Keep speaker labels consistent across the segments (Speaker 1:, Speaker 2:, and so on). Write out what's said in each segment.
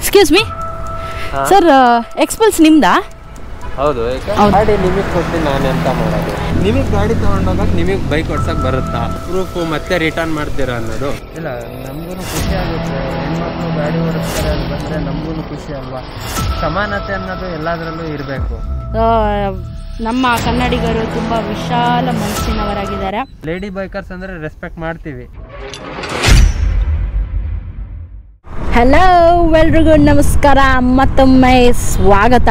Speaker 1: Excuse me sir, Xpulse ನಿಮ್ದಾ?
Speaker 2: ಹೌದು. ಗಾಡಿ ನಿಮಗೆ ಕೊಟ್ಟು ನಾನು ಎಂತ ಮಾಡೋದು? ನಿಮಗೆ ಗಾಡಿ ತೊಗೊಂಡೋಗಕ್ಕೆ ನಿಮಗೆ ಬೈಕ್ ಓಡ್ಸಕ್ಕೆ ಬರುತ್ತಾ? ಪ್ರೂಫು ಮತ್ತೆ ರಿಟರ್ನ್ ಮಾಡ್ತೀರಾ ಅನ್ನೋದು ಇಲ್ಲ. ನಮಗೂ ಖುಷಿ ಆಗುತ್ತೆ, ಹೆಣ್ಮಕ್ಳು ಗಾಡಿ ಓಡಿಸ್ತಾರೆ ಅಂತ ಬಂದರೆ ನಮಗೂ ಖುಷಿ ಅಲ್ವಾ? ಸಮಾನತೆ ಅನ್ನೋದು ಎಲ್ಲದರಲ್ಲೂ ಇರಬೇಕು.
Speaker 1: ನಮ್ಮ ಕನ್ನಡಿಗರು ತುಂಬ ವಿಶಾಲ ಮನಸ್ಸಿನವರಾಗಿದ್ದಾರೆ.
Speaker 2: ಲೇಡಿ ಬೈಕರ್ಸ್ ಅಂದರೆ ರೆಸ್ಪೆಕ್ಟ್ ಮಾಡ್ತೀವಿ.
Speaker 1: ಹಲೋ, ಎಲ್ರಿಗೂ ನಮಸ್ಕಾರ, ಮತ್ತೊಮ್ಮೆ ಸ್ವಾಗತ.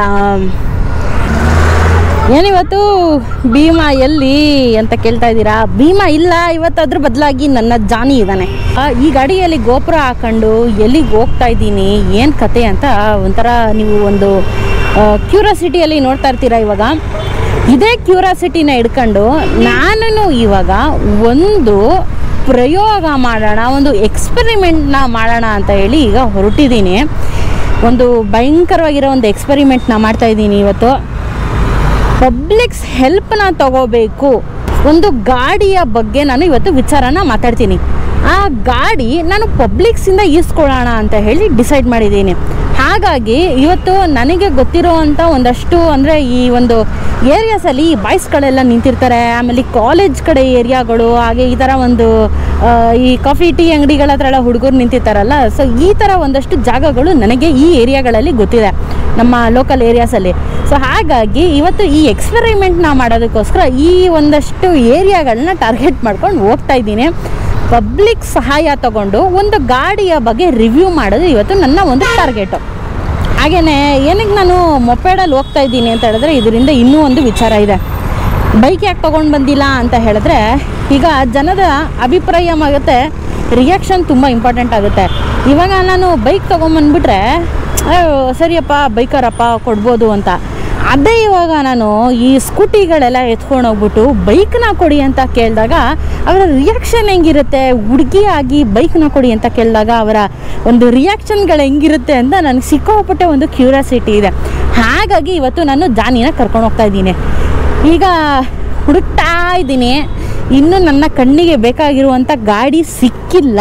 Speaker 1: ಏನಿವತ್ತು ಭೀಮಾ ಎಲ್ಲಿ ಅಂತ ಕೇಳ್ತಾ ಇದ್ದೀರಾ? ಭೀಮಾ ಇಲ್ಲ, ಇವತ್ತು ಅದ್ರ ಬದಲಾಗಿ ನನ್ನ ಜಾನಿ ಇದ್ದಾನೆ. ಈ ಗಾಡಿಯಲ್ಲಿ ಗೋಪುರ ಹಾಕೊಂಡು ಎಲ್ಲಿಗೆ ಹೋಗ್ತಾ ಇದ್ದೀನಿ, ಏನು ಕತೆ ಅಂತ ಒಂಥರ ನೀವು ಒಂದು ಕ್ಯೂರಿಯಾಸಿಟಿಯಲ್ಲಿ ನೋಡ್ತಾ ಇರ್ತೀರಾ. ಇವಾಗ ಇದೇ ಕ್ಯೂರಿಯಾಸಿಟಿನ ಹಿಡ್ಕೊಂಡು ನಾನು ಇವಾಗ ಒಂದು ಪ್ರಯೋಗ ಮಾಡೋಣ, ಒಂದು ಎಕ್ಸ್ಪೆರಿಮೆಂಟ್ನ ಮಾಡೋಣ ಅಂತ ಹೇಳಿ ಈಗ ಹೊರಟಿದ್ದೀನಿ. ಒಂದು ಭಯಂಕರವಾಗಿರೋ ಒಂದು ಎಕ್ಸ್ಪೆರಿಮೆಂಟ್ನ ಮಾಡ್ತಾಯಿದ್ದೀನಿ ಇವತ್ತು. ಪಬ್ಲಿಕ್ಸ್ ಹೆಲ್ಪ್ನ ತಗೋಬೇಕು. ಒಂದು ಗಾಡಿಯ ಬಗ್ಗೆ ನಾನು ಇವತ್ತು ವಿಚಾರನ ಮಾತಾಡ್ತೀನಿ. ಆ ಗಾಡಿ ನಾನು ಪಬ್ಲಿಕ್ಸಿಂದ ಈಸ್ಕೊಳ್ಳೋಣ ಅಂತ ಹೇಳಿ ಡಿಸೈಡ್ ಮಾಡಿದ್ದೀನಿ. ಹಾಗಾಗಿ ಇವತ್ತು ನನಗೆ ಗೊತ್ತಿರೋವಂಥ ಒಂದಷ್ಟು ಅಂದರೆ ಈ ಒಂದು ಏರಿಯಾಸಲ್ಲಿ ಬಾಯ್ಸ್ಗಳೆಲ್ಲ ನಿಂತಿರ್ತಾರೆ, ಆಮೇಲೆ ಕಾಲೇಜ್ ಕಡೆ ಏರಿಯಾಗಳು, ಹಾಗೆ ಈ ಥರ ಒಂದು ಈ ಕಾಫಿ ಟೀ ಅಂಗಡಿಗಳ ಹತ್ರ ಎಲ್ಲ ಹುಡುಗರು ನಿಂತಿರ್ತಾರಲ್ಲ. ಸೊ ಈ ಥರ ಒಂದಷ್ಟು ಜಾಗಗಳು ನನಗೆ ಈ ಏರಿಯಾಗಳಲ್ಲಿ ಗೊತ್ತಿದೆ, ನಮ್ಮ ಲೋಕಲ್ ಏರಿಯಾಸಲ್ಲಿ. ಸೊ ಹಾಗಾಗಿ ಇವತ್ತು ಈ ಎಕ್ಸ್ಪೆರಿಮೆಂಟ್ನ ಮಾಡೋದಕ್ಕೋಸ್ಕರ ಈ ಒಂದಷ್ಟು ಏರಿಯಾಗಳನ್ನ ಟಾರ್ಗೆಟ್ ಮಾಡ್ಕೊಂಡು ಹೋಗ್ತಾ ಇದ್ದೀನಿ. ಪಬ್ಲಿಕ್ ಸಹಾಯ ತಗೊಂಡು ಒಂದು ಗಾಡಿಯ ಬಗ್ಗೆ ರಿವ್ಯೂ ಮಾಡೋದು ಇವತ್ತು ನನ್ನ ಒಂದು ಟಾರ್ಗೆಟು. ಹಾಗೆಯೇ ಏನಕ್ಕೆ ನಾನು ಮೊಪೆಡಲ್ಲಿ ಹೋಗ್ತಾ ಇದ್ದೀನಿ ಅಂತ ಹೇಳಿದ್ರೆ, ಇದರಿಂದ ಇನ್ನೂ ಒಂದು ವಿಚಾರ ಇದೆ. ಬೈಕ್ ಯಾಕೆ ತೊಗೊಂಡು ಬಂದಿಲ್ಲ ಅಂತ ಹೇಳಿದ್ರೆ, ಈಗ ಜನದ ಅಭಿಪ್ರಾಯ ಆಗುತ್ತೆ, ರಿಯಾಕ್ಷನ್ ತುಂಬ ಇಂಪಾರ್ಟೆಂಟ್ ಆಗುತ್ತೆ. ಇವಾಗ ನಾನು ಬೈಕ್ ತೊಗೊಂಬಂದ್ಬಿಟ್ರೆ ಸರಿಯಪ್ಪ ಬೈಕರಪ್ಪ ಕೊಡ್ಬೋದು ಅಂತ. ಅದೇ ಇವಾಗ ನಾನು ಈ ಸ್ಕೂಟಿಗಳೆಲ್ಲ ಎತ್ಕೊಂಡೋಗ್ಬಿಟ್ಟು ಬೈಕ್ನ ಕೊಡಿ ಅಂತ ಕೇಳಿದಾಗ ಅವರ ರಿಯಾಕ್ಷನ್ ಹೆಂಗಿರುತ್ತೆ, ಹುಡುಗಿಯಾಗಿ ಬೈಕ್ನ ಕೊಡಿ ಅಂತ ಕೇಳಿದಾಗ ಅವರ ಒಂದು ರಿಯಾಕ್ಷನ್ಗಳು ಹೆಂಗಿರುತ್ತೆ ಅಂತ ನನಗೆ ಸಿಕ್ಕೋಪಟ್ಟೆ ಒಂದು ಕ್ಯೂರಿಯಾಸಿಟಿ ಇದೆ. ಹಾಗಾಗಿ ಇವತ್ತು ನಾನು ಜಾನಿನ ಕರ್ಕೊಂಡು ಹೋಗ್ತಾ ಇದ್ದೀನಿ. ಈಗ ಹುಡುಕ್ತಾ ಇದ್ದೀನಿ, ಇನ್ನೂ ನನ್ನ ಕಣ್ಣಿಗೆ ಬೇಕಾಗಿರುವಂಥ ಗಾಡಿ ಸಿಕ್ಕಿಲ್ಲ.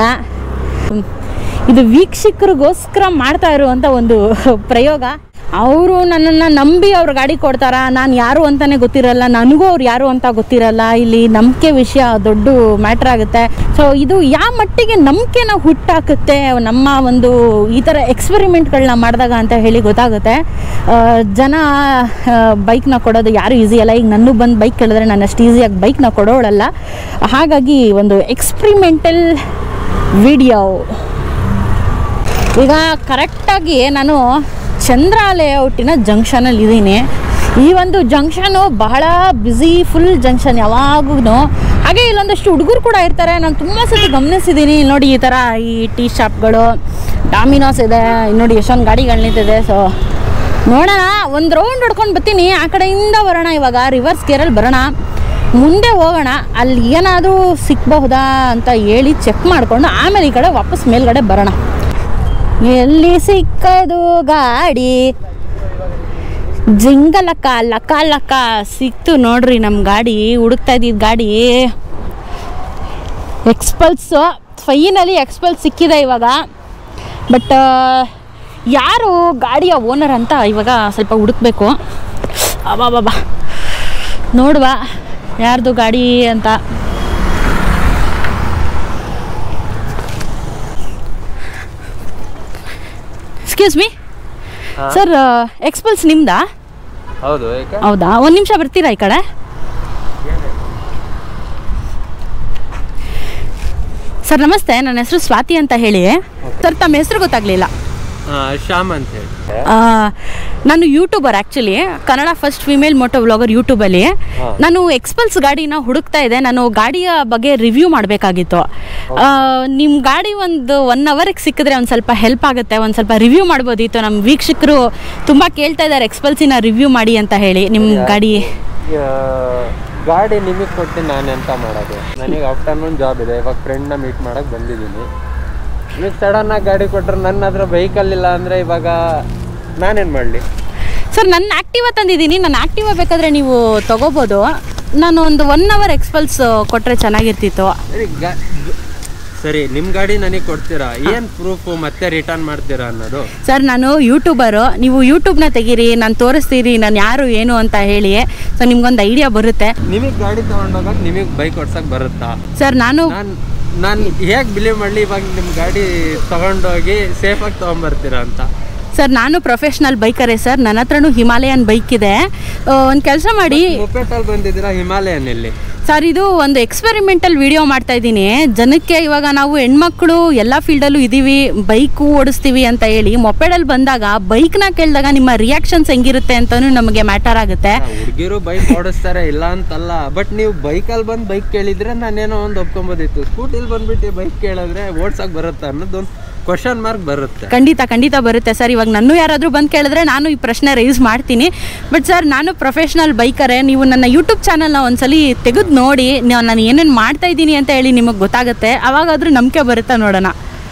Speaker 1: ಇದು ವೀಕ್ಷಕರಿಗೋಸ್ಕರ ಮಾಡ್ತಾ ಇರುವಂಥ ಒಂದು ಪ್ರಯೋಗ. ಅವರು ನನ್ನನ್ನು ನಂಬಿ ಅವ್ರ ಗಾಡಿ ಕೊಡ್ತಾರಾ, ನಾನು ಯಾರು ಅಂತಲೇ ಗೊತ್ತಿರಲ್ಲ, ನನಗೂ ಅವ್ರು ಯಾರು ಅಂತ ಗೊತ್ತಿರಲ್ಲ. ಇಲ್ಲಿ ನಂಬಿಕೆ ವಿಷಯ ದೊಡ್ಡ ಮ್ಯಾಟ್ರ್ ಆಗುತ್ತೆ. ಸೊ ಇದು ಯಾವ ಮಟ್ಟಿಗೆ ನಂಬಿಕೆನ ಹುಟ್ಟಾಕುತ್ತೆ ನಮ್ಮ ಒಂದು ಈ ಥರ ಎಕ್ಸ್ಪೆರಿಮೆಂಟ್ಗಳನ್ನ ಮಾಡಿದಾಗ ಅಂತ ಹೇಳಿ ಗೊತ್ತಾಗುತ್ತೆ. ಜನ ಬೈಕ್ನ ಕೊಡೋದು ಯಾರು ಈಸಿ ಅಲ್ಲ. ಈಗ ನನಗೂ ಬಂದು ಬೈಕ್ ಕೇಳಿದ್ರೆ ನಾನು ಅಷ್ಟು ಈಸಿಯಾಗಿ ಬೈಕ್ನ ಕೊಡೋಳಲ್ಲ. ಹಾಗಾಗಿ ಒಂದು ಎಕ್ಸ್ಪೆರಿಮೆಂಟಲ್ ವಿಡಿಯೋ. ಈಗ ಕರೆಕ್ಟಾಗಿ ನಾನು ಚಂದ್ರ ಲೇಔಟಿನ ಜಂಕ್ಷನಲ್ಲಿ ಇದ್ದೀನಿ. ಈ ಒಂದು ಜಂಕ್ಷನು ಬಹಳ ಬ್ಯುಸಿ, ಫುಲ್ ಜಂಕ್ಷನ್ ಯಾವಾಗೂ. ಹಾಗೆ ಇಲ್ಲೊಂದಷ್ಟು ಹುಡುಗರು ಕೂಡ ಇರ್ತಾರೆ. ನಾನು ತುಂಬ ಸತಿ ಗಮನಿಸಿದ್ದೀನಿ. ನೋಡಿ ಈ ಥರ ಈ ಟೀ ಶಾಪ್ಗಳು, ಡಾಮಿನೋಸ್ ಇದೆ, ನೋಡಿ ಎಷ್ಟೊಂದು ಗಾಡಿಗಳು ನಿಂತಿದೆ. ಸೊ ನೋಡೋಣ, ಒಂದು ರೌಂಡ್ ಹೊಡ್ಕೊಂಡು ಬರ್ತೀನಿ. ಆ ಕಡೆಯಿಂದ ಬರೋಣ, ಇವಾಗ ರಿವರ್ಸ್ ಗೇರಲ್ಲಿ ಬರೋಣ, ಮುಂದೆ ಹೋಗೋಣ. ಅಲ್ಲಿ ಏನಾದರೂ ಸಿಕ್ಕಬಹುದಾ ಅಂತ ಹೇಳಿ ಚೆಕ್ ಮಾಡಿಕೊಂಡು ಆಮೇಲೆ ಈ ಕಡೆ ವಾಪಸ್ ಮೇಲ್ಗಡೆ ಬರೋಣ. ಎಲ್ಲಿ ಸಿಕ್ಕದು ಗಾಡಿ? ಜಿಂಗಲಕ್ಕ ಲಕ್ಕ ಲಕ್ಕ ಸಿಕ್ತು ನೋಡ್ರಿ ನಮ್ಮ ಗಾಡಿ. ಹುಡುಕ್ತಾ ಇದ್ದಿದ್ದು ಗಾಡಿ ಎಕ್ಸ್ಪಲ್ಸು. ಫೈನಲಿ ಎಕ್ಸ್ಪಲ್ಸ್ ಸಿಕ್ಕಿದೆ ಇವಾಗ. ಬಟ್ ಯಾರು ಗಾಡಿಯ ಓನರ್ ಅಂತ ಇವಾಗ ಸ್ವಲ್ಪ ಹುಡುಕ್ಬೇಕು. ಅಬ್ಬಾ ನೋಡುವ ಯಾರ್ದು ಗಾಡಿ ಅಂತ. ಎಕ್ಸ್ಕ್ಯೂಸ್ ಮೀ ಸರ್, ಎಕ್ಸ್ಪಲ್ಸ್ ನಿಮ್ದಾ?
Speaker 2: ಹೌದು.
Speaker 1: ಹೌದಾ, ಒಂದು ನಿಮಿಷ ಬರ್ತೀರಾ ಈ ಕಡೆ? ಸರ್ ನಮಸ್ತೆ, ನನ್ನ ಹೆಸರು ಸ್ವಾತಿ ಅಂತ ಹೇಳಿ. ಸರ್ ತಮ್ಮ ಹೆಸರು ಗೊತ್ತಾಗಲಿಲ್ಲ.
Speaker 2: ಶ್ಯಾಮ್ ಅಂತ ಹೇಳಿ.
Speaker 1: ನಾನು YouTuber, actually Kannada first female moto vlogger ಯೂಟ್ಯೂಬಲ್ಲಿ. ನಾನು ಎಕ್ಸ್ಪಲ್ಸ್ ಗಾಡಿನ ಹುಡುಕ್ತಾ ಇದ್ದೆ. ನಾನು ಗಾಡಿಯ ಬಗ್ಗೆ ರಿವ್ಯೂ ಮಾಡಬೇಕಾಗಿತ್ತು. ನಿಮ್ಮ ಗಾಡಿ ಒಂದು 1 ಅವರ್ಗೆ ಸಿಕ್ಕಿದ್ರೆ ಒಂದು ಸ್ವಲ್ಪ ಹೆಲ್ಪ್ ಆಗುತ್ತೆ, ಒಂದು ಸ್ವಲ್ಪ ರಿವ್ಯೂ ಮಾಡ್ಬೋದಿತ್ತು. ನಮ್ಮ ವೀಕ್ಷಕರು ತುಂಬ ಕೇಳ್ತಾ ಇದ್ದಾರೆ ಎಕ್ಸ್ಪಲ್ಸಿನ ರಿವ್ಯೂ ಮಾಡಿ ಅಂತ ಹೇಳಿ. ನಿಮ್ಮ ಗಾಡಿ
Speaker 2: ನಿಮಗೆ ಕೊಟ್ಟು ನಾನು ಎಂತ ಮಾಡೋದು? ನನಗೆ ಆಫ್ಟರ್ನೂನ್ ಜಾಬ್ ಇದೆ, ಇವಾಗ ಫ್ರೆಂಡ್ನ ಮೀಟ್ ಮಾಡೋಕ್ಕೆ ಬಂದಿದ್ದೀನಿ. ನೀವು ಸಡನ್ನಾಗಿ ಗಾಡಿ ಕೊಟ್ಟರೆ ನನ್ನ ಹತ್ರ ಬೈಕಲ್ಲಿಲ್ಲ ಅಂದರೆ ಇವಾಗ ನಾನೇನು ಮಾಡಲಿ?
Speaker 1: ಸರ್ ನನ್ನ ಆ್ಯಕ್ಟಿವಾ ತಂದಿದ್ದೀನಿ, ನನ್ನ ಆ್ಯಕ್ಟಿವಾ ಬೇಕಾದರೆ ನೀವು ತೊಗೋಬೋದು. ನಾನು ಒಂದು 1 ಅವರ್ ಎಕ್ಸ್ಪಲ್ಸ್ ಕೊಟ್ಟರೆ ಚೆನ್ನಾಗಿರ್ತಿತ್ತು.
Speaker 2: ಸರಿ, ನಿಮ್ ಗಾಡಿ ನನಗೆ ಕೊಡ್ತೀರಾ, ಏನ್ ಪ್ರೂಫ್ ಮತ್ತೆ ರಿಟರ್ನ್ ಮಾಡ್ತೀರಾ ಅನ್ನೋದು?
Speaker 1: ಸರ್ ನಾನು ಯೂಟ್ಯೂಬರು, ನೀವು ಯೂಟ್ಯೂಬ್ನ ತೆಗೀರಿ, ನಾನು ತೋರಿಸ್ತೀರಿ ನಾನು ಯಾರು ಏನು ಅಂತ ಹೇಳಿ, ಸೊ ನಿಮ್ಗೊಂದು ಐಡಿಯಾ ಬರುತ್ತೆ.
Speaker 2: ನಿಮಗೆ ಗಾಡಿ ತಗೊಂಡೋಗಕ್ ನಿಮಗೆ ಬೈಕ್ ಓಡ್ಸಕ್ ಬರುತ್ತಾ?
Speaker 1: ಸರ್ ನಾನು
Speaker 2: ಹೇಗೆ ಬಿಲೀವ್ ಮಾಡಲಿ ಇವಾಗ ನಿಮ್ಮ ಗಾಡಿ ತಗೊಂಡೋಗಿ ಸೇಫಾಗಿ ತಗೊಂಡ್ಬರ್ತೀರಾ ಅಂತ?
Speaker 1: ಸರ್ ನಾನು ಪ್ರೊಫೆಷ್ನಲ್ ಬೈಕರೇ ಸರ್, ನನ್ನ ಹತ್ರನೂ ಹಿಮಾಲಯನ್ ಬೈಕ್ ಇದೆ. ಒಂದು ಕೆಲಸ ಮಾಡಿ,
Speaker 2: ಮೊಪೆಟಲ್ಲಿ ಬಂದಿದ್ದೀರಾ, ಹಿಮಾಲಯನ್ ಇಲ್ಲಿ?
Speaker 1: ಸರ್ ಇದು ಒಂದು ಎಕ್ಸ್ಪೆರಿಮೆಂಟಲ್ ವಿಡಿಯೋ ಮಾಡ್ತಾ ಇದ್ದೀನಿ ಜನಕ್ಕೆ. ಇವಾಗ ನಾವು ಹೆಣ್ಮಕ್ಳು ಎಲ್ಲ ಫೀಲ್ಡಲ್ಲೂ ಇದ್ದೀವಿ, ಬೈಕು ಓಡಿಸ್ತೀವಿ ಅಂತ ಹೇಳಿ ಮೊಪೆಡಲ್ಲಿ ಬಂದಾಗ ಬೈಕ್ನ ಕೇಳಿದಾಗ ನಿಮ್ಮ ರಿಯಾಕ್ಷನ್ಸ್ ಹೆಂಗಿರುತ್ತೆ ಅಂತಲೂ ನಮಗೆ ಮ್ಯಾಟರ್ ಆಗುತ್ತೆ.
Speaker 2: ಹುಡುಗಿರು ಬೈಕ್ ಓಡಿಸ್ತಾರೆ ಇಲ್ಲ ಅಂತಲ್ಲ, ಬಟ್ ನೀವು ಬೈಕಲ್ಲಿ ಬಂದು ಬೈಕ್ ಕೇಳಿದ್ರೆ ನಾನೇನೋ ಒಂದು ಒಪ್ಕೊಬೋದಿತ್ತು. ಸ್ಕೂಟಿಲಿ ಬಂದ್ಬಿಟ್ಟು ಬೈಕ್ ಕೇಳಿದ್ರೆ ಓಡ್ಸಕ್ಕೆ ಬರುತ್ತಾ ಅನ್ನೋದೊಂದು ಕ್ವಶನ್ ಮಾರ್ಕ್ ಬರುತ್ತೆ.
Speaker 1: ಖಂಡಿತ ಬರುತ್ತೆ ಸರ್. ಇವಾಗ ನಾನು ಯಾರಾದರೂ ಬಂದು ಕೇಳಿದ್ರೆ ನಾನು ಈ ಪ್ರಶ್ನೆ ರೈಸ್ ಮಾಡ್ತೀನಿ. ಬಟ್ ಸರ್ ನಾನು ಪ್ರೊಫೆಷ್ನಲ್ ಬೈಕರೇ. ನೀವು ನನ್ನ ಯೂಟ್ಯೂಬ್ ಚಾನಲ್ನ ಒಂದ್ಸಲಿ ತೆಗೆದು ನೋಡಿ, ನಾನು ಏನೇನು ಮಾಡ್ತಾ ಇದ್ದೀನಿ ಅಂತ ಹೇಳಿ ನಿಮಗೆ ಗೊತ್ತಾಗುತ್ತೆ. ಅವಾಗಾದರೂ ನಂಬಿಕೆ ಬರುತ್ತಾ ನೋಡೋಣ.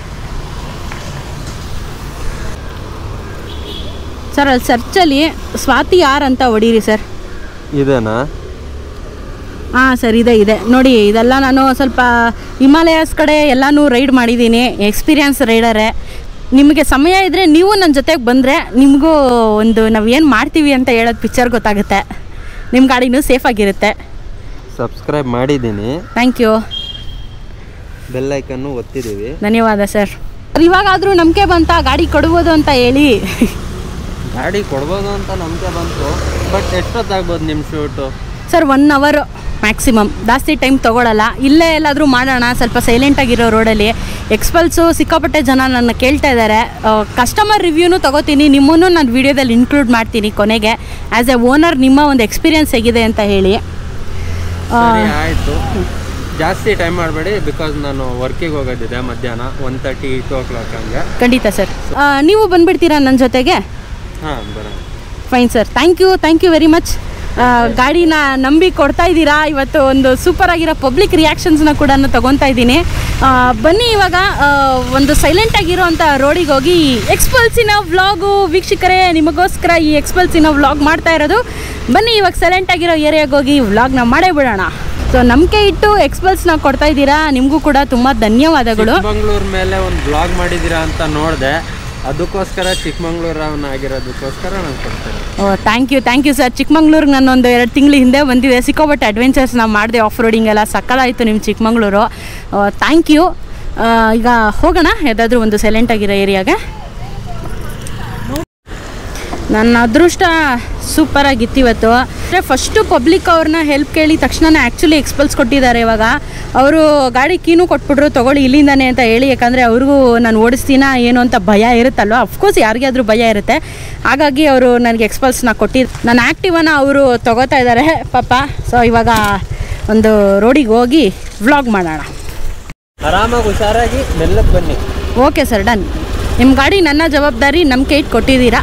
Speaker 1: ಸರ್ ಅಲ್ಲಿ ಸರ್ಚಲ್ಲಿ ಸ್ವಾತಿ ಆರ್ ಅಂತ ಹೊಡೀರಿ ಸರ್.
Speaker 2: ಇದೇನಾ?
Speaker 1: ಹಾಂ ಸರ್, ಇದೆ ನೋಡಿ. ಇದೆಲ್ಲ ನಾನು ಸ್ವಲ್ಪ ಹಿಮಾಲಯಸ್ ಕಡೆ ಎಲ್ಲನೂ ರೈಡ್ ಮಾಡಿದ್ದೀನಿ, ಎಕ್ಸ್ಪೀರಿಯನ್ಸ್ ರೈಡರೇ. ನಿಮಗೆ ಸಮಯ ಇದ್ದರೆ ನೀವು ನನ್ನ ಜೊತೆಗೆ ಬಂದರೆ ನಿಮಗೂ ಒಂದು ನಾವು ಏನು ಮಾಡ್ತೀವಿ ಅಂತ ಹೇಳೋದು ಪಿಕ್ಚರ್ ಗೊತ್ತಾಗುತ್ತೆ. ನಿಮ್ಮ ಗಾಡಿನೂ ಸೇಫಾಗಿರುತ್ತೆ.
Speaker 2: ಸಬ್ಸ್ಕ್ರೈಬ್ ಮಾಡಿದ್ದೀನಿ.
Speaker 1: Thank you.
Speaker 2: ಬೆಲ್ ಐಕನ್ನು ಒತ್ತಿದ್ದೀವಿ.
Speaker 1: ಧನ್ಯವಾದ ಸರ್. ಇವಾಗಾದರೂ ನಂಬಿಕೆ ಬಂತ ಗಾಡಿ ಕೊಡ್ಬೋದು ಅಂತ ಹೇಳಿ?
Speaker 2: ಗಾಡಿ ಕೊಡ್ಬೋದು ಅಂತ ನಂಬಿಕೆ ಬಂತು, ಬಟ್ ಎಷ್ಟೊತ್ತಾಗ್ಬೋದು ನಿಮ್ಮ ಶೂಟು?
Speaker 1: ಸರ್ 1 hour ಮ್ಯಾಕ್ಸಿಮಮ್, ಜಾಸ್ತಿ ಟೈಮ್ ತೊಗೊಳ್ಳಲ್ಲ. ಇಲ್ಲೇ ಎಲ್ಲಾದರೂ ಮಾಡೋಣ ಸ್ವಲ್ಪ ಸೈಲೆಂಟಾಗಿರೋ ರೋಡಲ್ಲಿ. ಎಕ್ಸ್ಪಲ್ಸು ಸಿಕ್ಕಾಪಟ್ಟೆ ಜನ ನನ್ನ ಕೇಳ್ತಾ ಇದ್ದಾರೆ. ಕಸ್ಟಮರ್ ರಿವ್ಯೂನು ತೊಗೋತೀನಿ, ನಿಮ್ಮನ್ನು ನಾನು ವೀಡಿಯೋದಲ್ಲಿ ಇನ್ಕ್ಲೂಡ್ ಮಾಡ್ತೀನಿ ಕೊನೆಗೆ. ಆ್ಯಸ್ ಎ ಓನರ್ ನಿಮ್ಮ ಒಂದು ಎಕ್ಸ್ಪೀರಿಯನ್ಸ್ ಹೇಗಿದೆ ಅಂತ ಹೇಳಿ.
Speaker 2: ಆಯಿತು, ಜಾಸ್ತಿ ಟೈಮ್ ಮಾಡಬೇಡಿ, ಬಿಕಾಸ್ ನಾನು ವರ್ಕಿಗೆ ಹೋಗೋದಿದೆ ಮಧ್ಯಾಹ್ನ 1:30 2 o'clock ಹಂಗೆ.
Speaker 1: ಖಂಡಿತ ಸರ್. ನೀವು ಬಂದುಬಿಡ್ತೀರಾ ನನ್ನ ಜೊತೆಗೆ?
Speaker 2: ಹಾಂ ಬರೋಣ.
Speaker 1: Fine sir, thank you very much. ಗಾಡಿನ ನಂಬಿ ಕೊಡ್ತಾ ಇದ್ದೀರಾ. ಇವತ್ತು ಒಂದು ಸೂಪರ್ ಆಗಿರೋ ಪಬ್ಲಿಕ್ ರಿಯಾಕ್ಷನ್ಸ್ನ ಕೂಡ ತೊಗೊತಾ ಇದ್ದೀನಿ. ಬನ್ನಿ ಇವಾಗ ಒಂದು ಸೈಲೆಂಟಾಗಿರೋ ಅಂಥ ರೋಡಿಗೆ ಹೋಗಿ ಎಕ್ಸ್ಪಲ್ಸಿನ ವ್ಲಾಗು ವೀಕ್ಷಕರೇ, ನಿಮಗೋಸ್ಕರ ಈ ಎಕ್ಸ್ಪಲ್ಸಿನ ವ್ಲಾಗ್ ಮಾಡ್ತಾ ಇರೋದು. ಬನ್ನಿ ಇವಾಗ ಸೈಲೆಂಟಾಗಿರೋ ಏರಿಯಾಗೆ ಹೋಗಿ ವ್ಲಾಗ್ನ ಮಾಡೇ ಬಿಡೋಣ. ಸೊ ನಂಬಿಕೆ ಇಟ್ಟು ಎಕ್ಸ್ಪಲ್ಸ್ನ ಕೊಡ್ತಾ ಇದ್ದೀರಾ, ನಿಮಗೂ ಕೂಡ ತುಂಬ ಧನ್ಯವಾದಗಳು.
Speaker 2: ಚಿಕ್ಕಮಂಗ್ಳೂರ್ ಮೇಲೆ ಒಂದು ವ್ಲಾಗ್ ಮಾಡಿದ್ದೀರಾ ಅಂತ ನೋಡಿದೆ, ಅದಕ್ಕೋಸ್ಕರ ಚಿಕ್ಕಮಂಗ್ಳೂರವನಾಗಿರೋದಕ್ಕೋಸ್ಕರ ನಾನು ಕೊಡ್ತೇನೆ.
Speaker 1: Thank you sir. ಚಿಕ್ಕಮಂಗ್ಳೂರಿಗೆ ನಾನು ಒಂದು 2 ತಿಂಗಳು ಹಿಂದೆ ಬಂದಿದ್ದೆ, ಸಿಕ್ಕಾಪಟ್ಟೆ ಅಡ್ವೆಂಚರ್ಸ್ ನಾವು ಮಾಡಿದೆ, ಆಫ್ ರೋಡಿಂಗ್ ಎಲ್ಲ ಸಕ್ಕತ್ತಾಯಿತು ನಿಮ್ಮ ಚಿಕ್ಕಮಂಗ್ಳೂರು. Thank you. ಈಗ ಹೋಗೋಣ ಯಾವುದಾದ್ರೂ ಒಂದು ಸೈಲೆಂಟಾಗಿರೋ ಏರಿಯಾಗೆ. ನನ್ನ ಅದೃಷ್ಟ ಸೂಪರಾಗಿತ್ತು ಇವತ್ತು. ಅಂದರೆ ಫಸ್ಟು ಪಬ್ಲಿಕ್ ಅವ್ರನ್ನ ಹೆಲ್ಪ್ ಕೇಳಿ ತಕ್ಷಣ ಆ್ಯಕ್ಚುಲಿ ಎಕ್ಸ್ಪಲ್ಸ್ ಕೊಟ್ಟಿದ್ದಾರೆ. ಇವಾಗ ಅವರು ಗಾಡಿ ಕೀನು ಕೊಟ್ಬಿಟ್ರು, ತೊಗೊಳ್ಳಿ ಇಲ್ಲಿಂದಾನೆ ಅಂತ ಹೇಳಿ. ಯಾಕಂದರೆ ಅವ್ರಿಗೂ ನಾನು ಓಡಿಸ್ತೀನ ಏನು ಅಂತ ಭಯ ಇರುತ್ತಲ್ವ, ಅಫ್ಕೋರ್ಸ್ ಯಾರಿಗೆ ಆದರೂ ಭಯ ಇರುತ್ತೆ. ಹಾಗಾಗಿ ಅವರು ನನಗೆ ಎಕ್ಸ್ಪಲ್ಸ್ನ ಕೊಟ್ಟಿದ್ದು. ನನ್ನ ಆ್ಯಕ್ಟಿವನ್ನ ಅವರು ತೊಗೋತಾ ಇದ್ದಾರೆ ಪಾಪ. ಸೊ ಇವಾಗ ಒಂದು ರೋಡಿಗೆ ಹೋಗಿ ವ್ಲಾಗ್ ಮಾಡೋಣ.
Speaker 2: ಆರಾಮಾಗಿ ಹುಷಾರಾಗಿ ಮೆಲ್ಲಕ್ಕೆ ಬನ್ನಿ.
Speaker 1: Okay sir, done. ನಿಮ್ಮ ಗಾಡಿ ನನ್ನ ಜವಾಬ್ದಾರಿ, ನಂಬಿಕೆ ಇಟ್ಟು ಕೊಟ್ಟಿದ್ದೀರಾ.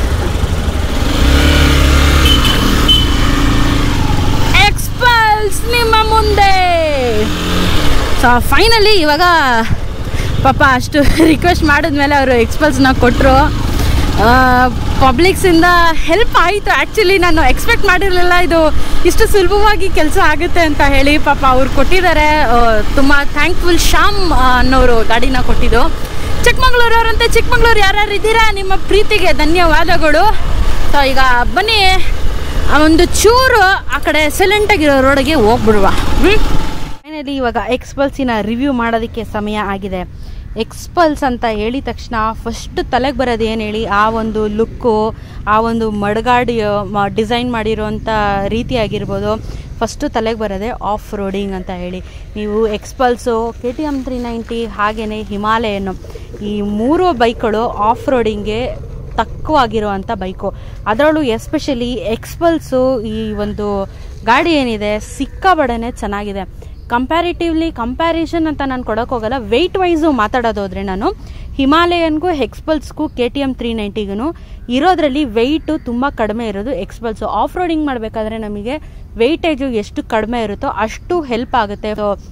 Speaker 1: ನಿಮ್ಮ ಮುಂದೆ. ಸೊ ಫೈನಲಿ ಇವಾಗ ಪಾಪ ಅಷ್ಟು ರಿಕ್ವೆಸ್ಟ್ ಮಾಡಿದ್ಮೇಲೆ ಅವರು ಎಕ್ಸ್ಪಲ್ಸ್ನ ಕೊಟ್ಟರು. ಪಬ್ಲಿಕ್ಸಿಂದ ಹೆಲ್ಪ್ ಆಯಿತು. ಆ್ಯಕ್ಚುಲಿ ನಾನು ಎಕ್ಸ್ಪೆಕ್ಟ್ ಮಾಡಿರಲಿಲ್ಲ ಇದು ಇಷ್ಟು ಸುಲಭವಾಗಿ ಕೆಲಸ ಆಗುತ್ತೆ ಅಂತ ಹೇಳಿ. ಪಾಪ ಅವ್ರು ಕೊಟ್ಟಿದ್ದಾರೆ. ತುಂಬ ಥ್ಯಾಂಕ್ಫುಲ್. ಶ್ಯಾಮ್ ಅನ್ನೋರು ಗಾಡಿನ ಕೊಟ್ಟಿದ್ದು. ಚಿಕ್ಕಮಂಗ್ಳೂರವರಂತೆ, ಚಿಕ್ಕಮಂಗ್ಳೂರು ಯಾರ್ಯಾರು ಇದ್ದೀರಾ, ನಿಮ್ಮ ಪ್ರೀತಿಗೆ ಧನ್ಯವಾದಗಳು. ಸೊ ಈಗ ಬನ್ನಿ ಒಂದು ಚೂರು ಆ ಕಡೆ ಸೈಲೆಂಟಾಗಿರೋ ರೋಡಿಗೆ ಹೋಗ್ಬಿಡುವ. ಫೈನಲಿ ಇವಾಗ ಎಕ್ಸ್ಪಲ್ಸಿನ ರಿವ್ಯೂ ಮಾಡೋದಕ್ಕೆ ಸಮಯ ಆಗಿದೆ. ಎಕ್ಸ್ಪಲ್ಸ್ ಅಂತ ಹೇಳಿದ ತಕ್ಷಣ ಫಸ್ಟ್ ತಲೆಗೆ ಬರೋದು ಏನು ಹೇಳಿ, ಆ ಒಂದು ಲುಕ್ಕು, ಆ ಒಂದು ಮಡ್ಗಾಡಿ ಡಿಸೈನ್ ಮಾಡಿರೋಂಥ ರೀತಿ ಆಗಿರ್ಬೋದು. ಫಸ್ಟು ತಲೆಗೆ ಬರೋದೆ ಆಫ್ ರೋಡಿಂಗ್ ಅಂತ ಹೇಳಿ. ನೀವು ಎಕ್ಸ್ಪಲ್ಸು, KTM 390 ಹಾಗೆಯೇ ಹಿಮಾಲಯನು, ಈ 3 ಬೈಕ್ಗಳು ಆಫ್ ರೋಡಿಂಗ್ಗೆ ತಕ್ಕವಾಗಿರುವಂಥ ಬೈಕು. ಅದರಲ್ಲೂ ಎಸ್ಪೆಷಲಿ ಎಕ್ಸ್ಪಲ್ಸು ಈ ಒಂದು ಗಾಡಿ ಏನಿದೆ ಸಿಕ್ಕಾಬಡನೆ ಚೆನ್ನಾಗಿದೆ. ಕಂಪ್ಯಾರಿಷನ್ ಅಂತ ನಾನು ಕೊಡೋಕೆ ಹೋಗಲ್ಲ. ವೆಯ್ಟ್ ವೈಸು ಮಾತಾಡೋದೋದ್ರೆ ನಾನು ಹಿಮಾಲಯನ್ಗೂ ಎಕ್ಸ್ಪಲ್ಸ್ಗೂ KTM 390ಗೂ ಇರೋದ್ರಲ್ಲಿ ವೆಯ್ಟು ತುಂಬ ಕಡಿಮೆ ಇರೋದು ಎಕ್ಸ್ಪಲ್ಸು. ಆಫ್ ರೋಡಿಂಗ್ ಮಾಡಬೇಕಾದ್ರೆ ನಮಗೆ ವೆಯ್ಟೇಜು ಎಷ್ಟು ಕಡಿಮೆ ಇರುತ್ತೋ ಅಷ್ಟು ಹೆಲ್ಪ್ ಆಗುತ್ತೆ.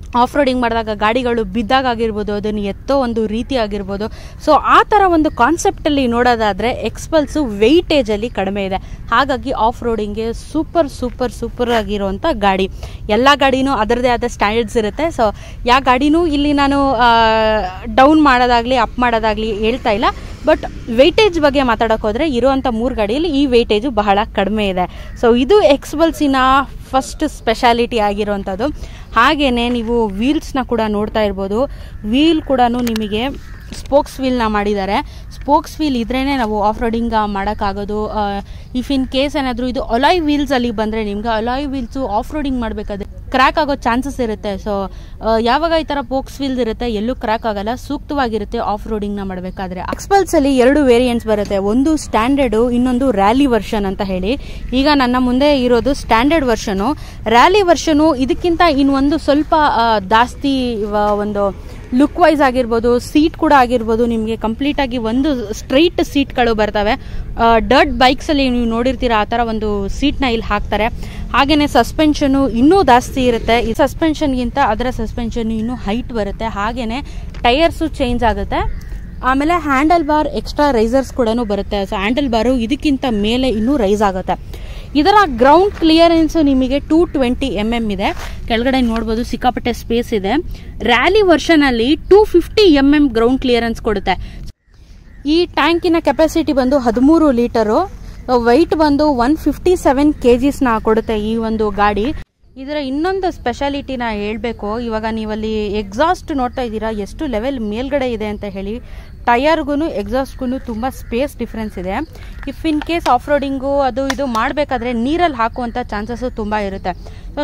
Speaker 1: ಆಫ್ ರೋಡಿಂಗ್ ಮಾಡಿದಾಗ ಗಾಡಿಗಳು ಬಿದ್ದಾಗ ಆಗಿರ್ಬೋದು, ಅದನ್ನು ಎತ್ತೋ ಒಂದು ರೀತಿ ಆಗಿರ್ಬೋದು. ಸೊ ಆ ಥರ ಒಂದು ಕಾನ್ಸೆಪ್ಟಲ್ಲಿ ನೋಡೋದಾದರೆ ಎಕ್ಸ್ಪಲ್ಸು ವೆಯ್ಟೇಜಲ್ಲಿ ಕಡಿಮೆ ಇದೆ. ಹಾಗಾಗಿ ಆಫ್ ರೋಡಿಂಗ್ಗೆ ಸೂಪರ್ ಆಗಿರೋವಂಥ ಗಾಡಿ. ಎಲ್ಲ ಗಾಡಿನೂ ಅದರದೇ ಆದ ಸ್ಟ್ಯಾಂಡರ್ಡ್ಸ್ ಇರುತ್ತೆ. ಸೊ ಯಾವ ಗಾಡಿನೂ ಇಲ್ಲಿ ನಾನು ಡೌನ್ ಮಾಡೋದಾಗಲಿ ಅಪ್ ಮಾಡೋದಾಗಲಿ ಹೇಳ್ತಾ ಇಲ್ಲ. ಬಟ್ ವೆಯ್ಟೇಜ್ ಬಗ್ಗೆ ಮಾತಾಡೋಕೆ ಹೋದರೆ ಇರುವಂಥ 3 ಗಾಡಿಯಲ್ಲಿ ಈ ವೆಯ್ಟೇಜು ಬಹಳ ಕಡಿಮೆ ಇದೆ. ಸೊ ಇದು ಎಕ್ಸ್ಪಲ್ಸಿನ ಫಸ್ಟ್ ಸ್ಪೆಷಾಲಿಟಿ ಆಗಿರೋವಂಥದ್ದು. ಹಾಗೆಯೇ ನೀವು ವೀಲ್ಸ್ನ ಕೂಡ ನೋಡ್ತಾ ಇರ್ಬೋದು. ವೀಲ್ ಕೂಡ ನಿಮಗೆ ಸ್ಪೋಕ್ಸ್ ವೀಲ್ನ ಮಾಡಿದ್ದಾರೆ. ಸ್ಪೋಕ್ಸ್ ವೀಲ್ ಇದ್ರೇ ನಾವು ಆಫ್ ರೋಡಿಂಗ್ ಮಾಡೋಕ್ಕಾಗೋದು. ಇಫ್ ಇನ್ ಕೇಸ್ ಏನಾದರೂ ಇದು ಅಲಾಯ್ ವೀಲ್ಸಲ್ಲಿ ಬಂದರೆ ನಿಮ್ಗೆ ಅಲಾಯ್ ವೀಲ್ಸು ಆಫ್ ರೋಡಿಂಗ್ ಮಾಡಬೇಕಾದ್ರೆ ಕ್ರ್ಯಾಕ್ ಆಗೋ ಚಾನ್ಸಸ್ ಇರುತ್ತೆ. ಸೊ ಯಾವಾಗ ಈ ಥರ ಪೋಕ್ಸ್ ವೀಲ್ಸ್ ಇರುತ್ತೆ ಎಲ್ಲೂ ಕ್ರ್ಯಾಕ್ ಆಗಲ್ಲ, ಸೂಕ್ತವಾಗಿರುತ್ತೆ ಆಫ್ ರೋಡಿಂಗ್ನ ಮಾಡಬೇಕಾದ್ರೆ. ಎಕ್ಸ್ಪಲ್ಸಲ್ಲಿ 2 ವೇರಿಯಂಟ್ಸ್ ಬರುತ್ತೆ, ಒಂದು ಸ್ಟ್ಯಾಂಡರ್ಡು, ಇನ್ನೊಂದು ರ್ಯಾಲಿ ವರ್ಷನ್ ಅಂತ ಹೇಳಿ. ಈಗ ನನ್ನ ಮುಂದೆ ಇರೋದು ಸ್ಟ್ಯಾಂಡರ್ಡ್ ವರ್ಷನು. ರ್ಯಾಲಿ ವರ್ಷನು ಇದಕ್ಕಿಂತ ಇನ್ನೊಂದು ಸ್ವಲ್ಪ ಜಾಸ್ತಿ ಒಂದು ಲುಕ್ ವೈಸ್ ಆಗಿರ್ಬೋದು, ಸೀಟ್ ಕೂಡ ಆಗಿರ್ಬೋದು, ನಿಮಗೆ ಕಂಪ್ಲೀಟಾಗಿ ಒಂದು ಸ್ಟ್ರೈಟ್ ಸೀಟ್ಗಳು ಬರ್ತವೆ. ಡರ್ಟ್ ಬೈಕ್ಸಲ್ಲಿ ನೀವು ನೋಡಿರ್ತೀರ ಆ ಥರ ಒಂದು ಸೀಟ್ನ ಇಲ್ಲಿ ಹಾಕ್ತಾರೆ. ಹಾಗೆಯೇ ಸಸ್ಪೆನ್ಷನು ಇನ್ನೂ ಜಾಸ್ತಿ ಇರುತ್ತೆ. ಈ ಸಸ್ಪೆನ್ಷನ್ಗಿಂತ ಅದರ ಸಸ್ಪೆನ್ಷನ್ ಇನ್ನೂ ಹೈಟ್ ಬರುತ್ತೆ. ಹಾಗೆಯೇ ಟೈರ್ಸು ಚೇಂಜ್ ಆಗುತ್ತೆ. ಆಮೇಲೆ ಹ್ಯಾಂಡಲ್ ಬಾರ್ ಎಕ್ಸ್ಟ್ರಾ ರೈಸರ್ಸ್ ಕೂಡ ಬರುತ್ತೆ. ಸೊ ಹ್ಯಾಂಡಲ್ ಬಾರು ಇದಕ್ಕಿಂತ ಮೇಲೆ ಇನ್ನೂ ರೈಸ್ ಆಗುತ್ತೆ. ಇದರ ಗ್ರೌಂಡ್ ಕ್ಲಿಯರೆನ್ಸ್ ನಿಮಗೆ 220 mm ಇದೆ. ಕೆಳಗಡೆ ನೋಡ್ಬೋದು ಸಿಕ್ಕಾಪಟ್ಟೆ ಸ್ಪೇಸ್ ಇದೆ. ರ್ಯಾಲಿ ವರ್ಷನಲ್ಲಿ 250 mm ಗ್ರೌಂಡ್ ಕ್ಲಿಯರೆನ್ಸ್ ಕೊಡುತ್ತೆ. ಈ ಟ್ಯಾಂಕಿನ ಕೆಪಾಸಿಟಿ ಬಂದು 13 ಲೀಟರು. ವೆಯ್ಟ್ ಬಂದು 157 kgs ಕೊಡುತ್ತೆ ಈ ಒಂದು ಗಾಡಿ. ಇದರ ಇನ್ನೊಂದು ಸ್ಪೆಷಾಲಿಟಿನ ಹೇಳಬೇಕು. ಇವಾಗ ನೀವಲ್ಲಿ ಎಕ್ಸಾಸ್ಟ್ ನೋಡ್ತಾ ಇದ್ದೀರಾ ಎಷ್ಟು ಲೆವೆಲ್ ಮೇಲ್ಗಡೆ ಇದೆ ಅಂತ ಹೇಳಿ. ಟಯರ್ಗೂ ಎಕ್ಸಾಸ್ಟ್ಗೂ ತುಂಬ ಸ್ಪೇಸ್ ಡಿಫ್ರೆನ್ಸ್ ಇದೆ. If in case off roading ಅದು ಇದು ಮಾಡಬೇಕಾದ್ರೆ ನೀರಲ್ಲಿ ಹಾಕುವಂಥ ಚಾನ್ಸಸ್ಸು ತುಂಬ ಇರುತ್ತೆ. ಸೊ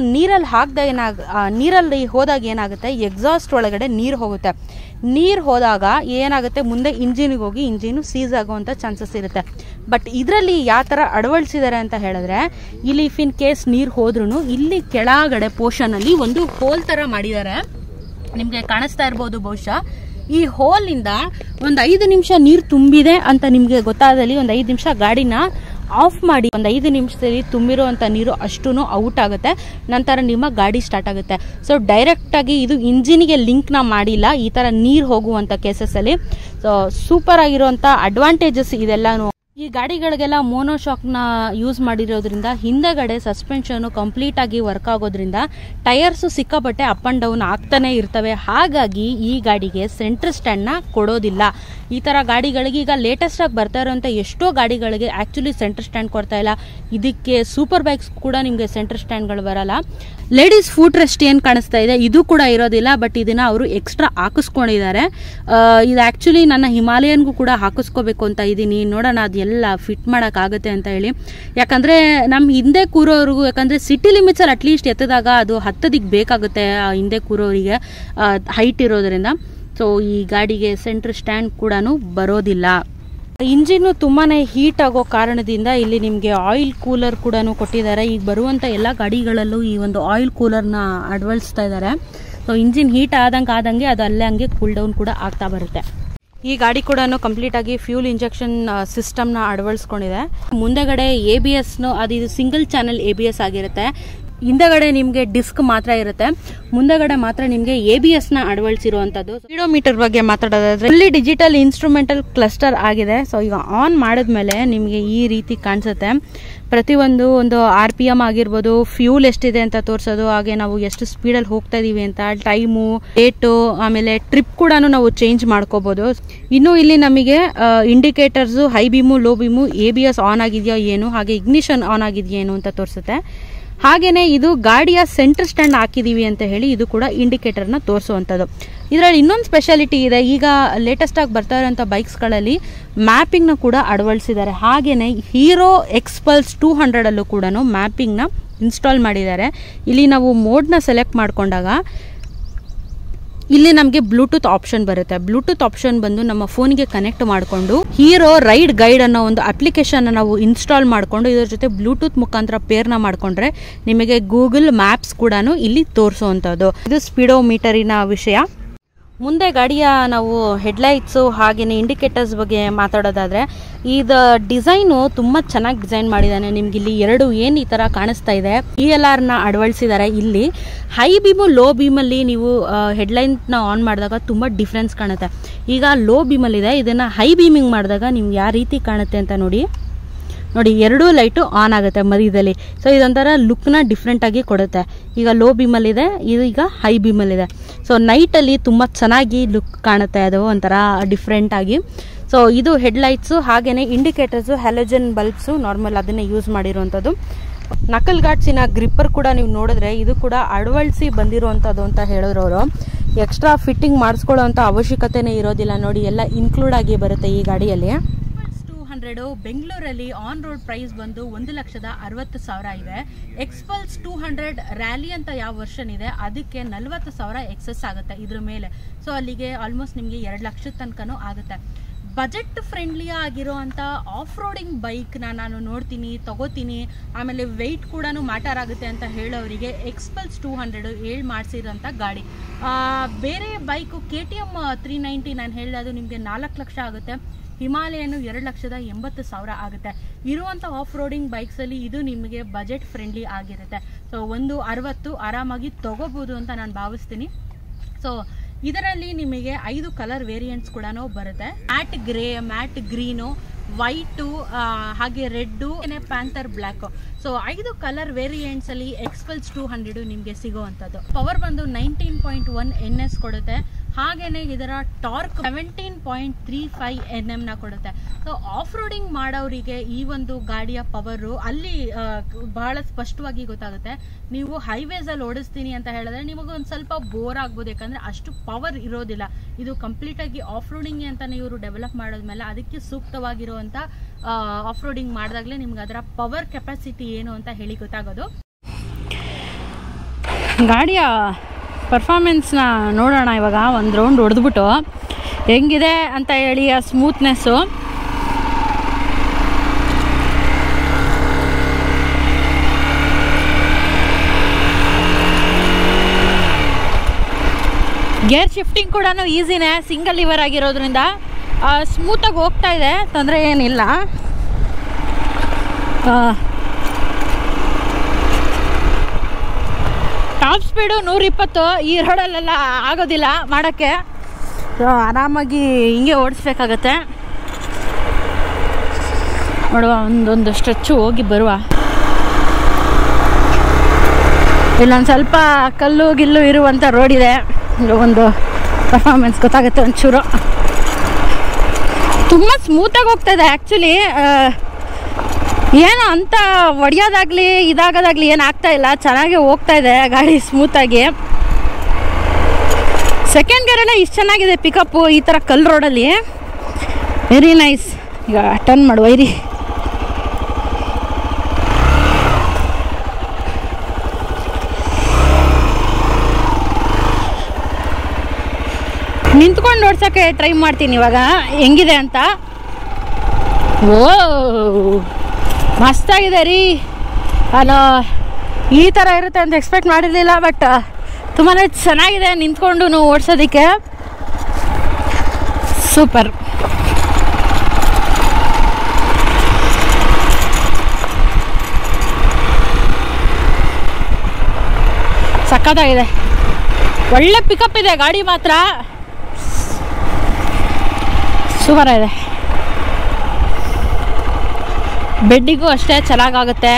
Speaker 1: ನೀರಲ್ಲಿ ಹೋದಾಗ ಏನಾಗುತ್ತೆ, ಎಕ್ಸಾಸ್ಟ್ ಒಳಗಡೆ ನೀರು ಹೋಗುತ್ತೆ. ನೀರು ಹೋದಾಗ ಏನಾಗುತ್ತೆ, ಮುಂದೆ ಇಂಜಿನಿಗೆ ಹೋಗಿ ಇಂಜಿನು ಸೀಸ್ ಆಗುವಂಥ ಚಾನ್ಸಸ್ ಇರುತ್ತೆ. ಬಟ್ ಇದರಲ್ಲಿ ಯಾವ ಥರ ಅಳವಡಿಸಿದ್ದಾರೆ ಅಂತ ಹೇಳಿದ್ರೆ, ಇಲ್ಲಿ ಇಫ್ ಇನ್ ಕೇಸ್ ನೀರು ಹೋದ್ರೂ ಇಲ್ಲಿ ಕೆಳಗಡೆ ಪೋರ್ಷನಲ್ಲಿ ಒಂದು ಹೋಲ್ ಥರ ಮಾಡಿದ್ದಾರೆ. ನಿಮಗೆ ಕಾಣಿಸ್ತಾ ಇರ್ಬೋದು ಬಹುಶಃ. ಈ ಹೋಲಿಂದ ಒಂದು 5 ನಿಮಿಷ ನೀರು ತುಂಬಿದೆ ಅಂತ ನಿಮಗೆ ಗೊತ್ತಾದಲ್ಲಿ ಒಂದು 5 ನಿಮಿಷ ಗಾಡಿನ ಆಫ್ ಮಾಡಿ, ಒಂದು 5 ನಿಮಿಷದಲ್ಲಿ ತುಂಬಿರುವಂಥ ನೀರು ಅಷ್ಟೂ ಔಟ್ ಆಗುತ್ತೆ. ನಂತರ ನಿಮ್ಮ ಗಾಡಿ ಸ್ಟಾರ್ಟ್ ಆಗುತ್ತೆ. ಸೊ ಡೈರೆಕ್ಟಾಗಿ ಇದು ಇಂಜಿನಿಗೆ ಲಿಂಕ್ನ ಮಾಡಿಲ್ಲ ಈ ಥರ ನೀರು ಹೋಗುವಂಥ ಕೇಸಸ್ಸಲ್ಲಿ. ಸೊ ಸೂಪರ್ ಆಗಿರುವಂಥ ಅಡ್ವಾಂಟೇಜಸ್ ಇದೆಲ್ಲನೂ. ಈ ಗಾಡಿಗಳಿಗೆಲ್ಲ ಮೋನೋಶಾಕ್ನ ಯೂಸ್ ಮಾಡಿರೋದ್ರಿಂದ ಹಿಂದೆಗಡೆ ಸಸ್ಪೆನ್ಷನು ಕಂಪ್ಲೀಟಾಗಿ ವರ್ಕ್ ಆಗೋದ್ರಿಂದ ಟಯರ್ಸು ಸಿಕ್ಕಾಪಟ್ಟೆ ಅಪ್ ಆ್ಯಂಡ್ ಡೌನ್ ಆಗ್ತಾನೆ ಇರ್ತವೆ. ಹಾಗಾಗಿ ಈ ಗಾಡಿಗೆ ಸೆಂಟ್ರ್ ಸ್ಟ್ಯಾಂಡ್ನ ಕೊಡೋದಿಲ್ಲ. ಈ ಥರ ಗಾಡಿಗಳಿಗೆ ಈಗ ಲೇಟೆಸ್ಟಾಗಿ ಬರ್ತಾ ಇರೋಂಥ ಎಷ್ಟೋ ಗಾಡಿಗಳಿಗೆ ಆ್ಯಕ್ಚುಲಿ ಸೆಂಟ್ರ್ ಸ್ಟ್ಯಾಂಡ್ ಕೊಡ್ತಾ ಇಲ್ಲ. ಇದಕ್ಕೆ ಸೂಪರ್ ಬೈಕ್ಸ್ ಕೂಡ ನಿಮಗೆ ಸೆಂಟ್ರ್ ಸ್ಟ್ಯಾಂಡ್ಗಳು ಬರಲ್ಲ. ಲೇಡೀಸ್ ಫೂಟ್ ರೆಸ್ಟ್ ಏನು ಕಾಣಿಸ್ತಾ ಇದೆ ಇದು ಕೂಡ ಇರೋದಿಲ್ಲ. ಬಟ್ ಇದನ್ನು ಅವರು ಎಕ್ಸ್ಟ್ರಾ ಹಾಕಿಸ್ಕೊಂಡಿದ್ದಾರೆ. ಇದು ಆ್ಯಕ್ಚುಲಿ ನನ್ನ ಹಿಮಾಲಯನ್ಗೂ ಕೂಡ ಹಾಕಿಸ್ಕೋಬೇಕು ಅಂತ ಇದ್ದೀನಿ. ನೋಡೋಣ ಅದೆಲ್ಲ ಫಿಟ್ ಮಾಡೋಕ್ಕಾಗುತ್ತೆ ಅಂತ ಹೇಳಿ. ಯಾಕಂದರೆ ನಮ್ಮ ಹಿಂದೆ ಕೂರೋರಿಗೂ, ಯಾಕಂದರೆ ಸಿಟಿ ಲಿಮಿಟ್ಸಲ್ಲಿ ಅಟ್ಲೀಸ್ಟ್ ಎತ್ತದಾಗ ಅದು ಹತ್ತೋದಕ್ಕೆ ಬೇಕಾಗುತ್ತೆ ಹಿಂದೆ ಕೂರೋರಿಗೆ ಹೈಟ್ ಇರೋದ್ರಿಂದ. ಸೊ ಈ ಗಾಡಿಗೆ ಸೆಂಟ್ರ್ ಸ್ಟ್ಯಾಂಡ್ ಕೂಡ ಬರೋದಿಲ್ಲ. ಇಂಜಿನ್ನು ತುಂಬಾ ಹೀಟ್ ಆಗೋ ಕಾರಣದಿಂದ ಇಲ್ಲಿ ನಿಮಗೆ ಆಯಿಲ್ ಕೂಲರ್ ಕೂಡ ಕೊಟ್ಟಿದ್ದಾರೆ. ಈಗ ಬರುವಂಥ ಎಲ್ಲ ಗಾಡಿಗಳಲ್ಲೂ ಈ ಒಂದು ಆಯಿಲ್ ಕೂಲರ್ನ ಅಳವಡಿಸ್ತಾ ಇದ್ದಾರೆ. ಸೊ ಇಂಜಿನ್ ಹೀಟ್ ಆದಂಗೆ ಅದು ಅಲ್ಲೇ ಹಂಗೆ ಕೂಲ್ ಡೌನ್ ಕೂಡ ಆಗ್ತಾ ಬರುತ್ತೆ. ಈ ಗಾಡಿ ಕೂಡ ಕಂಪ್ಲೀಟಾಗಿ ಫ್ಯೂಲ್ ಇಂಜೆಕ್ಷನ್ ಸಿಸ್ಟಮ್ನ ಅಳವಡಿಸ್ಕೊಂಡಿದೆ. ಮುಂದೆಗಡೆ ABS ಅದು ಸಿಂಗಲ್ ಚಾನಲ್ ABS ಆಗಿರುತ್ತೆ. ಹಿಂದೆಗಡೆ ನಿಮಗೆ ಡಿಸ್ಕ್ ಮಾತ್ರ ಇರುತ್ತೆ, ಮುಂದೆಗಡೆ ಮಾತ್ರ ನಿಮಗೆ ABSನ ಅಳವಡಿಸಿರುವಂಥದ್ದು. ಸ್ಪೀಡೋಮೀಟರ್ ಬಗ್ಗೆ ಮಾತಾಡೋದಾದ್ರೆ ಇಲ್ಲಿ ಡಿಜಿಟಲ್ ಇನ್ಸ್ಟ್ರೂಮೆಂಟಲ್ ಕ್ಲಸ್ಟರ್ ಆಗಿದೆ. ಸೊ ಈಗ ಆನ್ ಮಾಡಿದ್ಮೇಲೆ ನಿಮಗೆ ಈ ರೀತಿ ಕಾಣಿಸುತ್ತೆ. ಪ್ರತಿಯೊಂದು ಒಂದು RPM ಆಗಿರ್ಬೋದು, ಫ್ಯೂಲ್ ಎಷ್ಟಿದೆ ಅಂತ ತೋರಿಸೋದು, ಹಾಗೆ ನಾವು ಎಷ್ಟು ಸ್ಪೀಡಲ್ಲಿ ಹೋಗ್ತಾ ಇದೀವಿ ಅಂತ, ಟೈಮು, ಡೇಟು, ಆಮೇಲೆ ಟ್ರಿಪ್ ಕೂಡ ನಾವು ಚೇಂಜ್ ಮಾಡ್ಕೋಬಹುದು. ಇನ್ನು ಇಲ್ಲಿ ನಮಗೆ indicators, high beam, low beam, ABS on ಆಗಿದೆಯಾ ಏನು, ಹಾಗೆ ಇಗ್ನಿಷನ್ ಆನ್ ಆಗಿದೆಯಾ ಏನು ಅಂತ ತೋರಿಸುತ್ತೆ. ಹಾಗೇನೆ ಇದು ಗಾಡಿಯ ಸೆಂಟರ್ ಸ್ಟ್ಯಾಂಡ್ ಹಾಕಿದೀವಿ ಅಂತ ಹೇಳಿ ಇದು ಕೂಡ ಇಂಡಿಕೇಟರ್ನ ತೋರಿಸುವಂಥದ್ದು. ಇದರಲ್ಲಿ ಇನ್ನೊಂದು ಸ್ಪೆಷಾಲಿಟಿ ಇದೆ. ಈಗ ಲೇಟೆಸ್ಟ್ ಆಗಿ ಬರ್ತಾ ಇರೋಂಥ ಬೈಕ್ಸ್ಗಳಲ್ಲಿ ಮ್ಯಾಪಿಂಗ್ನ ಕೂಡ ಅಳವಡಿಸಿದ್ದಾರೆ. ಹಾಗೇನೆ ಹೀರೋ ಎಕ್ಸ್ಪಲ್ಸ್ 200 ಕೂಡ ಮ್ಯಾಪಿಂಗ್ನ ಇನ್ಸ್ಟಾಲ್ ಮಾಡಿದ್ದಾರೆ. ಇಲ್ಲಿ ನಾವು ಮೋಡ್ನ ಸೆಲೆಕ್ಟ್ ಮಾಡಿಕೊಂಡಾಗ ಇಲ್ಲಿ ನಮಗೆ ಬ್ಲೂಟೂತ್ ಆಪ್ಷನ್ ಬರುತ್ತೆ. ಬ್ಲೂಟೂತ್ ಆಪ್ಷನ್ ಬಂದು ನಮ್ಮ ಫೋನ್ಗೆ ಕನೆಕ್ಟ್ ಮಾಡಿಕೊಂಡು ಹೀರೋ ರೈಡ್ ಗೈಡ್ ಅನ್ನೋ ಒಂದು ಅಪ್ಲಿಕೇಶನ್ ನಾವು ಇನ್ಸ್ಟಾಲ್ ಮಾಡಿಕೊಂಡು ಇದರ ಜೊತೆ ಬ್ಲೂಟೂತ್ ಮುಖಾಂತರ ಪೇರ್ನ ಮಾಡಿಕೊಂಡ್ರೆ ನಿಮಗೆ ಗೂಗಲ್ ಮ್ಯಾಪ್ಸ್ ಕೂಡ ಇಲ್ಲಿ ತೋರಿಸುವಂಥದ್ದು. ಇದು ಸ್ಪೀಡೋಮೀಟರಿನ ವಿಷಯ. ಮುಂದೆ ಗಾಡಿಯ ನಾವು ಹೆಡ್ಲೈಟ್ಸು ಹಾಗೆಯೇ ಇಂಡಿಕೇಟರ್ಸ್ ಬಗ್ಗೆ ಮಾತಾಡೋದಾದರೆ ಇದು ಡಿಸೈನು ತುಂಬ ಚೆನ್ನಾಗಿ ಡಿಸೈನ್ ಮಾಡಿದ್ದಾನೆ. ನಿಮ್ಗೆ ಇಲ್ಲಿ ಎರಡು ಏನು ಈ ಥರ ಕಾಣಿಸ್ತಾ ಇದೆ, ELRನ ಅಳವಡಿಸಿದ್ದಾರೆ. ಇಲ್ಲಿ ಹೈ ಬೀಮು ಲೋ ಬೀಮಲ್ಲಿ ನೀವು ಹೆಡ್ಲೈಟ್ನ ಆನ್ ಮಾಡಿದಾಗ ತುಂಬ ಡಿಫ್ರೆನ್ಸ್ ಕಾಣುತ್ತೆ. ಈಗ ಲೋ ಬೀಮಲ್ಲಿದೆ, ಇದನ್ನು ಹೈ ಬೀಮಿಂಗ್ ಮಾಡಿದಾಗ ನಿಮ್ಗೆ ಯಾವ ರೀತಿ ಕಾಣುತ್ತೆ ಅಂತ ನೋಡಿ ಎರಡೂ ಲೈಟು ಆನ್ ಆಗುತ್ತೆ ಮಧ್ಯದಲ್ಲಿ. ಸೊ ಇದೊಂಥರ ಲುಕ್ನ ಡಿಫ್ರೆಂಟಾಗಿ ಕೊಡುತ್ತೆ. ಈಗ ಲೋ ಬೀಮಲ್ಲಿದೆ, ಇದು ಈಗ ಹೈ ಬೀಮಲ್ಲಿದೆ. ಸೊ ನೈಟಲ್ಲಿ ತುಂಬ ಚೆನ್ನಾಗಿ ಲುಕ್ ಕಾಣುತ್ತೆ, ಅದು ಒಂಥರ ಡಿಫ್ರೆಂಟಾಗಿ. ಸೊ ಇದು ಹೆಡ್ಲೈಟ್ಸು ಹಾಗೆಯೇ ಇಂಡಿಕೇಟರ್ಸು ಹ್ಯಾಲೋಜನ್ ಬಲ್ಬ್ಸು ನಾರ್ಮಲ್ ಅದನ್ನೇ ಯೂಸ್ ಮಾಡಿರುವಂಥದ್ದು. ನಕಲ್ ಗಾರ್ಡ್ಸಿನ ಗ್ರಿಪ್ಪರ್ ಕೂಡ ನೀವು ನೋಡಿದ್ರೆ ಇದು ಕೂಡ ಅಳವಡಿಸಿ ಬಂದಿರುವಂಥದ್ದು ಅಂತ ಹೇಳಿದ್ರು ಅವರು. ಎಕ್ಸ್ಟ್ರಾ ಫಿಟ್ಟಿಂಗ್ ಮಾಡಿಸ್ಕೊಳ್ಳೋವಂಥ ಅವಶ್ಯಕತೆನೇ ಇರೋದಿಲ್ಲ ನೋಡಿ, ಎಲ್ಲ ಇನ್ಕ್ಲೂಡ್ ಆಗಿ ಬರುತ್ತೆ ಈ ಗಾಡಿಯಲ್ಲಿ. ಬೆಂಗಳೂರಲ್ಲಿ ಆನ್ ರೋಡ್ ಪ್ರೈಸ್ ಬಂದು 1,60,000 ಇದೆ. ಎಕ್ಸ್ಪಲ್ಸ್ 200 ರ್ಯಾಲಿ ಅಂತ ಯಾವ ವರ್ಷನ್ ಇದೆ ಅದಕ್ಕೆ 40,000 ಎಕ್ಸೆಸ್ ಆಗುತ್ತೆ ಇದ್ರ ಮೇಲೆ. ಸೊ ಅಲ್ಲಿಗೆ ಆಲ್ಮೋಸ್ಟ್ ನಿಮಗೆ 2 ಲಕ್ಷದ ತನಕನೂ ಆಗುತ್ತೆ. ಬಜೆಟ್ ಫ್ರೆಂಡ್ಲಿ ಆಗಿರೋವಂಥ ಆಫ್ ರೋಡಿಂಗ್ ಬೈಕ್ನ ನಾನು ನೋಡ್ತೀನಿ ತಗೋತೀನಿ, ಆಮೇಲೆ ವೆಯ್ಟ್ ಕೂಡ ಮ್ಯಾಟರ್ ಆಗುತ್ತೆ ಅಂತ ಹೇಳೋರಿಗೆ ಎಕ್ಸ್ಪಲ್ಸ್ 200 ಮಾಡಿಸಿರೋಂಥ ಗಾಡಿ. ಬೇರೆ ಬೈಕು KTM 390 ನಾನು ಹೇಳಿದೆ, ಅದು ನಿಮಗೆ 4 ಲಕ್ಷ ಆಗುತ್ತೆ. ಹಿಮಾಲಯನು 2,80,000 ಆಗುತ್ತೆ. ಇರುವಂಥ ಆಫ್ ರೋಡಿಂಗ್ ಬೈಕ್ಸಲ್ಲಿ ಇದು ನಿಮಗೆ ಬಜೆಟ್ ಫ್ರೆಂಡ್ಲಿ ಆಗಿರುತ್ತೆ. ಸೊ 160 ಆರಾಮಾಗಿ ತಗೋಬೋದು ಅಂತ ನಾನು ಭಾವಿಸ್ತೀನಿ. ಸೊ ಇದರಲ್ಲಿ ನಿಮಗೆ 5 ಕಲರ್ ವೇರಿಯಂಟ್ಸ್ ಕೂಡ ಬರುತ್ತೆ. Matte grey, matte green, white, ಹಾಗೆ red, panther black. So 5 colour variants ಅಲ್ಲಿ ಎಕ್ಸ್ಪಲ್ಸ್ 200 ನಿಮಗೆ ಸಿಗುವಂಥದ್ದು. ಪವರ್ ಬಂದು 19.1 NS ಕೊಡುತ್ತೆ. ಹಾಗೇನೆ ಇದರ ಟಾರ್ಕ್ 17.35 NM ಕೊಡುತ್ತೆ. ಸೊ ಆಫ್ ರೋಡಿಂಗ್ ಮಾಡೋರಿಗೆ ಈ ಒಂದು ಗಾಡಿಯ ಪವರು ಅಲ್ಲಿ ಬಹಳ ಸ್ಪಷ್ಟವಾಗಿ ಗೊತ್ತಾಗುತ್ತೆ. ನೀವು ಹೈವೇಸ್ ಅಲ್ಲಿ ಓಡಿಸ್ತೀನಿ ಅಂತ ಹೇಳಿದ್ರೆ ನಿಮಗೆ ಒಂದು ಸ್ವಲ್ಪ ಬೋರ್ ಆಗ್ಬೋದು, ಯಾಕಂದ್ರೆ ಅಷ್ಟು ಪವರ್ ಇರೋದಿಲ್ಲ. ಇದು ಕಂಪ್ಲೀಟ್ ಆಗಿ ಆಫ್ ರೋಡಿಂಗ್ ಅಂತಾನೆ ಇವರು ಡೆವಲಪ್ ಮಾಡೋದ್ಮೇಲೆ ಅದಕ್ಕೆ ಸೂಕ್ತವಾಗಿರುವಂತ ಆಫ್ ರೋಡಿಂಗ್ ಮಾಡಿದಾಗಲೇ ನಿಮ್ಗೆ ಅದರ ಪವರ್ ಕೆಪಾಸಿಟಿ ಏನು ಅಂತ ಹೇಳಿ ಗೊತ್ತಾಗೋದು. ಗಾಡಿಯ ಪರ್ಫಾರ್ಮೆನ್ಸ್ನ ನೋಡೋಣ ಇವಾಗ. ಒಂದು ರೌಂಡ್ ಹೊಡೆದ್ಬಿಟ್ಟು ಹೆಂಗಿದೆ ಅಂತ ಹೇಳಿ ಆ ಸ್ಮೂತ್ನೆಸ್ಸು. ಗೇರ್ ಶಿಫ್ಟಿಂಗ್ ಕೂಡ ಈಸಿನೇ, ಸಿಂಗಲ್ ಲಿವರ್ ಆಗಿರೋದ್ರಿಂದ ಸ್ಮೂತಾಗಿ ಹೋಗ್ತಾ ಇದೆ, ತೊಂದರೆ ಏನಿಲ್ಲ. ಟಾಪ್ ಸ್ಪೀಡು 120, ಈ ರೋಡಲ್ಲೆಲ್ಲ ಆಗೋದಿಲ್ಲ ಮಾಡೋಕ್ಕೆ. ಆರಾಮಾಗಿ ಹಿಂಗೆ ಓಡಿಸ್ಬೇಕಾಗತ್ತೆ. ನೋಡುವ, ಒಂದೊಂದು ಸ್ಟ್ರೆಚ್ಚು ಹೋಗಿ ಬರುವ. ಇಲ್ಲೊಂದು ಸ್ವಲ್ಪ ಕಲ್ಲು ಗಿಲ್ಲು ಇರುವಂಥ ರೋಡ್ ಇದೆ, ಒಂದು ಪರ್ಫಾರ್ಮೆನ್ಸ್ ಗೊತ್ತಾಗುತ್ತೆ ಒಂಚೂರು. ತುಂಬ ಸ್ಮೂತಾಗಿ ಹೋಗ್ತಾಯಿದೆ ಆ್ಯಕ್ಚುಲಿ. ಏನು ಅಂತ ಒಡೆಯೋದಾಗಲಿ ಇದಾಗೋದಾಗಲಿ ಏನು ಆಗ್ತಾ ಇಲ್ಲ, ಚೆನ್ನಾಗಿ ಹೋಗ್ತಾ ಇದೆ ಗಾಡಿ ಸ್ಮೂತಾಗಿ. ಸೆಕೆಂಡ್ ಗೇರೆಲ್ಲ ಇಷ್ಟು ಚೆನ್ನಾಗಿದೆ ಪಿಕಪ್ಪು ಈ ಥರ ಕಲ್ ರೋಡಲ್ಲಿ, ವೆರಿ ನೈಸ್. ಈಗ ಟರ್ನ್ ಮಾಡುವ ಇರಿ. ನಿಂತ್ಕೊಂಡು ಓಡ್ಸೋಕ್ಕೆ ಟ್ರೈ ಮಾಡ್ತೀನಿ ಇವಾಗ ಹೆಂಗಿದೆ ಅಂತ. ಓ ಮಸ್ತಾಗಿದೆ ರೀ. ನಾನು ಈ ಥರ ಇರುತ್ತೆ ಅಂತ ಎಕ್ಸ್ಪೆಕ್ಟ್ ಮಾಡಿರಲಿಲ್ಲ, ಬಟ್ ತುಂಬಾ ಚೆನ್ನಾಗಿದೆ ನಿಂತ್ಕೊಂಡು ಓಡಿಸೋದಕ್ಕೆ. ಸೂಪರ್. ಸಕ್ಕತ್ತಾಗಿದೆ, ಒಳ್ಳೆ ಪಿಕಪ್ ಇದೆ ಗಾಡಿ ಮಾತ್ರ, ಸೂಪರ್ ಇದೆ. ಬೆಡ್ಡಿಗೂ ಅಷ್ಟೇ ಚೆನ್ನಾಗಾಗುತ್ತೆ.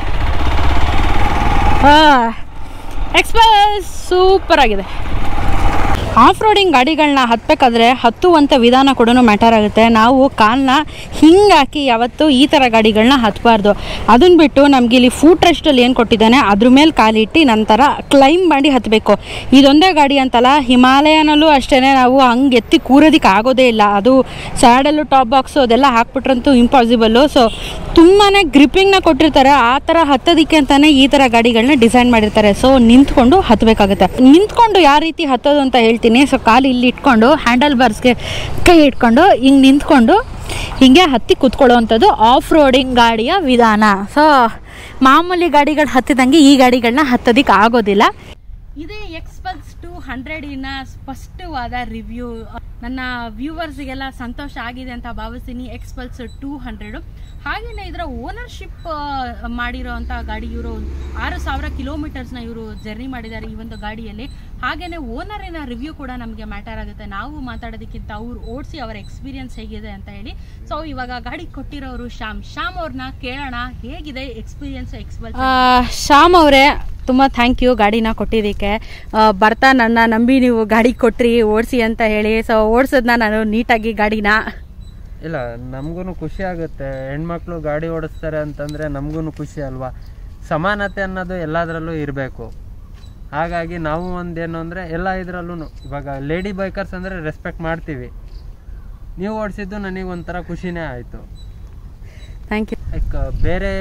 Speaker 1: ಎಕ್ಸ್ಪ್ರೆಸ್ ಸೂಪರ್ ಆಗಿದೆ. ಆಫ್ ರೋಡಿಂಗ್ ಗಾಡಿಗಳನ್ನ ಹತ್ತಬೇಕಾದ್ರೆ ಹತ್ತುವಂಥ ವಿಧಾನ ಕೂಡ ಮ್ಯಾಟರ್ ಆಗುತ್ತೆ. ನಾವು ಕಾಲನ್ನ ಹಿಂಗೆ ಹಾಕಿ ಯಾವತ್ತೂ ಈ ಥರ ಗಾಡಿಗಳನ್ನ ಹತ್ತಬಾರ್ದು. ಅದನ್ನು ಬಿಟ್ಟು ನಮಗೆ ಇಲ್ಲಿ ಫೂಟ್ ರೆಸ್ಟಲ್ಲಿ ಏನು ಕೊಟ್ಟಿದ್ದಾನೆ ಅದ್ರ ಮೇಲೆ ಕಾಲಿಟ್ಟು ನಂತರ ಕ್ಲೈಮ್ ಮಾಡಿ ಹತ್ತಬೇಕು. ಇದೊಂದೇ ಗಾಡಿ ಅಂತಲ್ಲ, ಹಿಮಾಲಯನಲ್ಲೂ ಅಷ್ಟೇ ನಾವು ಹಂಗೆ ಎತ್ತಿ ಕೂರೋದಕ್ಕೆ ಆಗೋದೇ ಇಲ್ಲ. ಅದು ಸ್ಯಾಡಲ್ಲು ಟಾಪ್ ಬಾಕ್ಸು ಅದೆಲ್ಲ ಹಾಕ್ಬಿಟ್ರಂತೂ ಇಂಪಾಸಿಬಲ್ಲು. ಸೊ ತುಂಬಾ ಗ್ರಿಪ್ಪಿಂಗ್ನ ಕೊಟ್ಟಿರ್ತಾರೆ. ಆ ಥರ ಹತ್ತೋದಕ್ಕೆ ಅಂತಲೇ ಈ ಥರ ಗಾಡಿಗಳನ್ನ ಡಿಸೈನ್ ಮಾಡಿರ್ತಾರೆ. ಸೊ ನಿಂತ್ಕೊಂಡು ಹತ್ತಬೇಕಾಗುತ್ತೆ. ನಿಂತ್ಕೊಂಡು ಯಾವ ರೀತಿ ಹತ್ತೋದು ಅಂತ ಹೇಳ್ತೀನಿ. ಸೊ ಕಾಲು ಇಲ್ಲಿ ಇಟ್ಕೊಂಡು ಹ್ಯಾಂಡಲ್ ಬಾರ್ಸ್ಗೆ ಕೈ ಇಟ್ಕೊಂಡು ಹಿಂಗೆ ನಿಂತ್ಕೊಂಡು ಹಿಂಗೆ ಹತ್ತಿ ಕೂತ್ಕೊಳ್ಳೋವಂಥದ್ದು ಆಫ್ ರೋಡಿಂಗ್ ಗಾಡಿಯ ವಿಧಾನ. ಸೊ ಮಾಮೂಲಿ ಗಾಡಿಗಳು ಹತ್ತಿದಂಗೆ ಈ ಗಾಡಿಗಳನ್ನ ಹತ್ತೋದಕ್ಕೆ ಆಗೋದಿಲ್ಲ. ಇದೇ ಎಕ್ಸ್ಪಲ್ಸ್ 200 ಸ್ಪಷ್ಟವಾದ ರಿವ್ಯೂ ನನ್ನ ವ್ಯೂವರ್ಸ್ಗೆಲ್ಲ ಸಂತೋಷ ಆಗಿದೆ ಅಂತ ಭಾವಿಸ್ತೀನಿ. ಎಕ್ಸ್ಪಲ್ಸ್ 200 ಹಾಗೇನೆ ಇದರ ಓನರ್ಶಿಪ್ ಮಾಡಿರೋ ಅಂತ ಗಾಡಿ. ಇವರು 6000 ಕಿಲೋಮೀಟರ್ಸ್ನ ಇವರು ಜರ್ನಿ ಮಾಡಿದ್ದಾರೆ ಈ ಒಂದು ಗಾಡಿಯಲ್ಲಿ. ಹಾಗೇನೆ ಓನರಿನ ರಿವ್ಯೂ ಕೂಡ ನಮಗೆ ಮ್ಯಾಟರ್ ಆಗುತ್ತೆ. ನಾವು ಮಾತಾಡೋದಕ್ಕಿಂತ ಅವ್ರು ಓಡಿಸಿ ಅವರ ಎಕ್ಸ್ಪೀರಿಯನ್ಸ್ ಹೇಗಿದೆ ಅಂತ ಹೇಳಿ. ಸೊ ಇವಾಗ ಗಾಡಿ ಕೊಟ್ಟಿರೋರು ಶ್ಯಾಮ್ ಅವ್ರನ್ನ ಕೇಳೋಣ, ಹೇಗಿದೆ ಎಕ್ಸ್ಪೀರಿಯನ್ಸ್ ಎಕ್ಸ್ಪಲ್ಸ್. ಶ್ಯಾಮ್ ಅವರೇ, ತುಂಬ ಥ್ಯಾಂಕ್ ಯು ಗಾಡಿನ ಕೊಟ್ಟಿದ್ದಕ್ಕೆ. ಬರ್ತಾ ನನ್ನ ನಂಬಿ ನೀವು ಗಾಡಿ ಕೊಟ್ರಿ ಓಡಿಸಿ ಅಂತ ಹೇಳಿ. ಸೊ ಓಡಿಸೋದನ್ನ ನಾನು ನೀಟಾಗಿ ಗಾಡಿನ.
Speaker 2: ಇಲ್ಲ, ನಮಗೂ ಖುಷಿ ಆಗುತ್ತೆ. ಹೆಣ್ಮಕ್ಳು ಗಾಡಿ ಓಡಿಸ್ತಾರೆ ಅಂತಂದರೆ ನಮಗೂ ಖುಷಿ ಅಲ್ವಾ. ಸಮಾನತೆ ಅನ್ನೋದು ಎಲ್ಲದರಲ್ಲೂ ಇರಬೇಕು. ಹಾಗಾಗಿ ನಾವು ಒಂದೇನು ಅಂದರೆ ಎಲ್ಲ ಇದರಲ್ಲೂ ಇವಾಗ ಲೇಡಿ ಬೈಕರ್ಸ್ ಅಂದರೆ ರೆಸ್ಪೆಕ್ಟ್ ಮಾಡ್ತೀವಿ. ನೀವು ಓಡಿಸಿದ್ದು ನನಗೆ ಒಂಥರ ಖುಷಿನೇ ಆಯಿತು.
Speaker 1: Thank you.
Speaker 2: ಲೈಕ್ ಬೇರೆ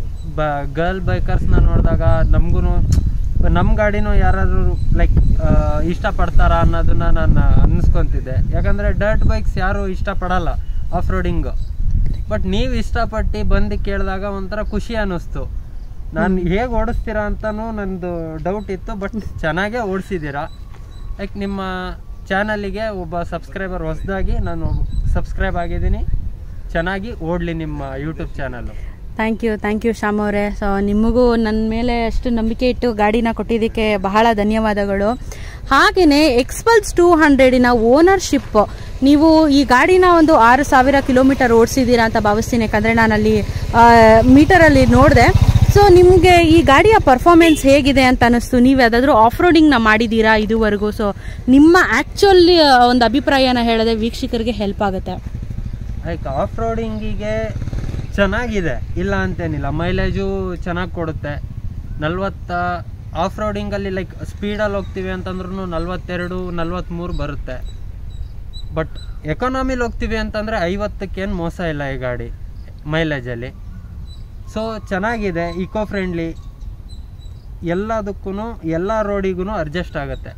Speaker 2: ಗರ್ಲ್ ಬೈಕರ್ಸ್ನ ನೋಡಿದಾಗ ನಮಗೂ ನಮ್ಮ ಗಾಡಿನೂ ಯಾರಾದರೂ ಲೈಕ್ ಇಷ್ಟಪಡ್ತಾರ ಅನ್ನೋದನ್ನ ನಾನು ಅನ್ನಿಸ್ಕೊತಿದ್ದೆ. ಯಾಕಂದರೆ ಡರ್ಟ್ ಬೈಕ್ಸ್ ಯಾರು ಇಷ್ಟಪಡಲ್ಲ ಆಫ್ ರೋಡಿಂಗು. ಬಟ್ ನೀವು ಇಷ್ಟಪಟ್ಟು ಬಂದು ಕೇಳಿದಾಗ ಒಂಥರ ಖುಷಿ ಅನ್ನಿಸ್ತು. ನಾನು ಹೇಗೆ ಓಡಿಸ್ತೀರಾ ಅಂತಲೂ ನನ್ನದು ಡೌಟ್ ಇತ್ತು. ಬಟ್ ಚೆನ್ನಾಗೇ ಓಡಿಸಿದ್ದೀರಾ. ಲೈಕ್ ನಿಮ್ಮ ಚಾನಲಿಗೆ ಒಬ್ಬ ಸಬ್ಸ್ಕ್ರೈಬರ್ ಹೊಸದಾಗಿ ನಾನು ಸಬ್ಸ್ಕ್ರೈಬ್ ಆಗಿದ್ದೀನಿ. ಚೆನ್ನಾಗಿ ಓಡಲಿ ನಿಮ್ಮ YouTube channel.
Speaker 1: Thank you Shyam ಅವರೇ. ಸೊ ನಿಮಗೂ ನನ್ನ ಮೇಲೆ ಅಷ್ಟು ನಂಬಿಕೆ ಇಟ್ಟು ಗಾಡಿನ ಕೊಟ್ಟಿದ್ದಕ್ಕೆ ಬಹಳ ಧನ್ಯವಾದಗಳು. ಹಾಗೆಯೇ ಎಕ್ಸ್ಪಲ್ಸ್ 200 ಓನರ್ಶಿಪ್, ನೀವು ಈ ಗಾಡಿನ ಒಂದು 6000 ಕಿಲೋಮೀಟರ್ ಓಡಿಸಿದ್ದೀರಾ ಅಂತ ಭಾವಿಸ್ತೀನಿ. ಯಾಕಂದರೆ ನಾನಲ್ಲಿ ಮೀಟರಲ್ಲಿ ನೋಡಿದೆ. ಸೊ ನಿಮಗೆ ಈ ಗಾಡಿಯ ಪರ್ಫಾರ್ಮೆನ್ಸ್ ಹೇಗಿದೆ ಅಂತ ಅನ್ನಿಸ್ತು? ನೀವು ಯಾವುದಾದ್ರೂ ಆಫ್ ರೋಡಿಂಗ್ನ ಮಾಡಿದ್ದೀರಾ ಇದುವರೆಗೂ? ಸೊ ನಿಮ್ಮ ಆ್ಯಕ್ಚುಲಿ ಒಂದು ಅಭಿಪ್ರಾಯನ ಹೇಳಿದ್ರೆ ವೀಕ್ಷಕರಿಗೆ ಹೆಲ್ಪ್ ಆಗುತ್ತೆ.
Speaker 2: ಲೈಕ್ ಆಫ್ ರೋಡಿಂಗಿಗೆ ಚೆನ್ನಾಗಿದೆ, ಇಲ್ಲ ಅಂತೇನಿಲ್ಲ. ಮೈಲೇಜು ಚೆನ್ನಾಗಿ ಕೊಡುತ್ತೆ. 40 ಆಫ್ ರೋಡಿಂಗಲ್ಲಿ ಲೈಕ್ ಸ್ಪೀಡಲ್ಲಿ ಹೋಗ್ತೀವಿ ಅಂತಂದ್ರೂ 42, 43 ಬರುತ್ತೆ. ಬಟ್ ಎಕಾನಮಿಲಿ ಹೋಗ್ತೀವಿ ಅಂತಂದರೆ 50ಕ್ಕೇನು ಮೋಸ ಇಲ್ಲ ಈ ಗಾಡಿ ಮೈಲೇಜಲ್ಲಿ. ಸೊ ಚೆನ್ನಾಗಿದೆ, ಇಕೋ ಫ್ರೆಂಡ್ಲಿ, ಎಲ್ಲದಕ್ಕೂ ಎಲ್ಲ ರೋಡಿಗೂ ಅಡ್ಜಸ್ಟ್ ಆಗುತ್ತೆ.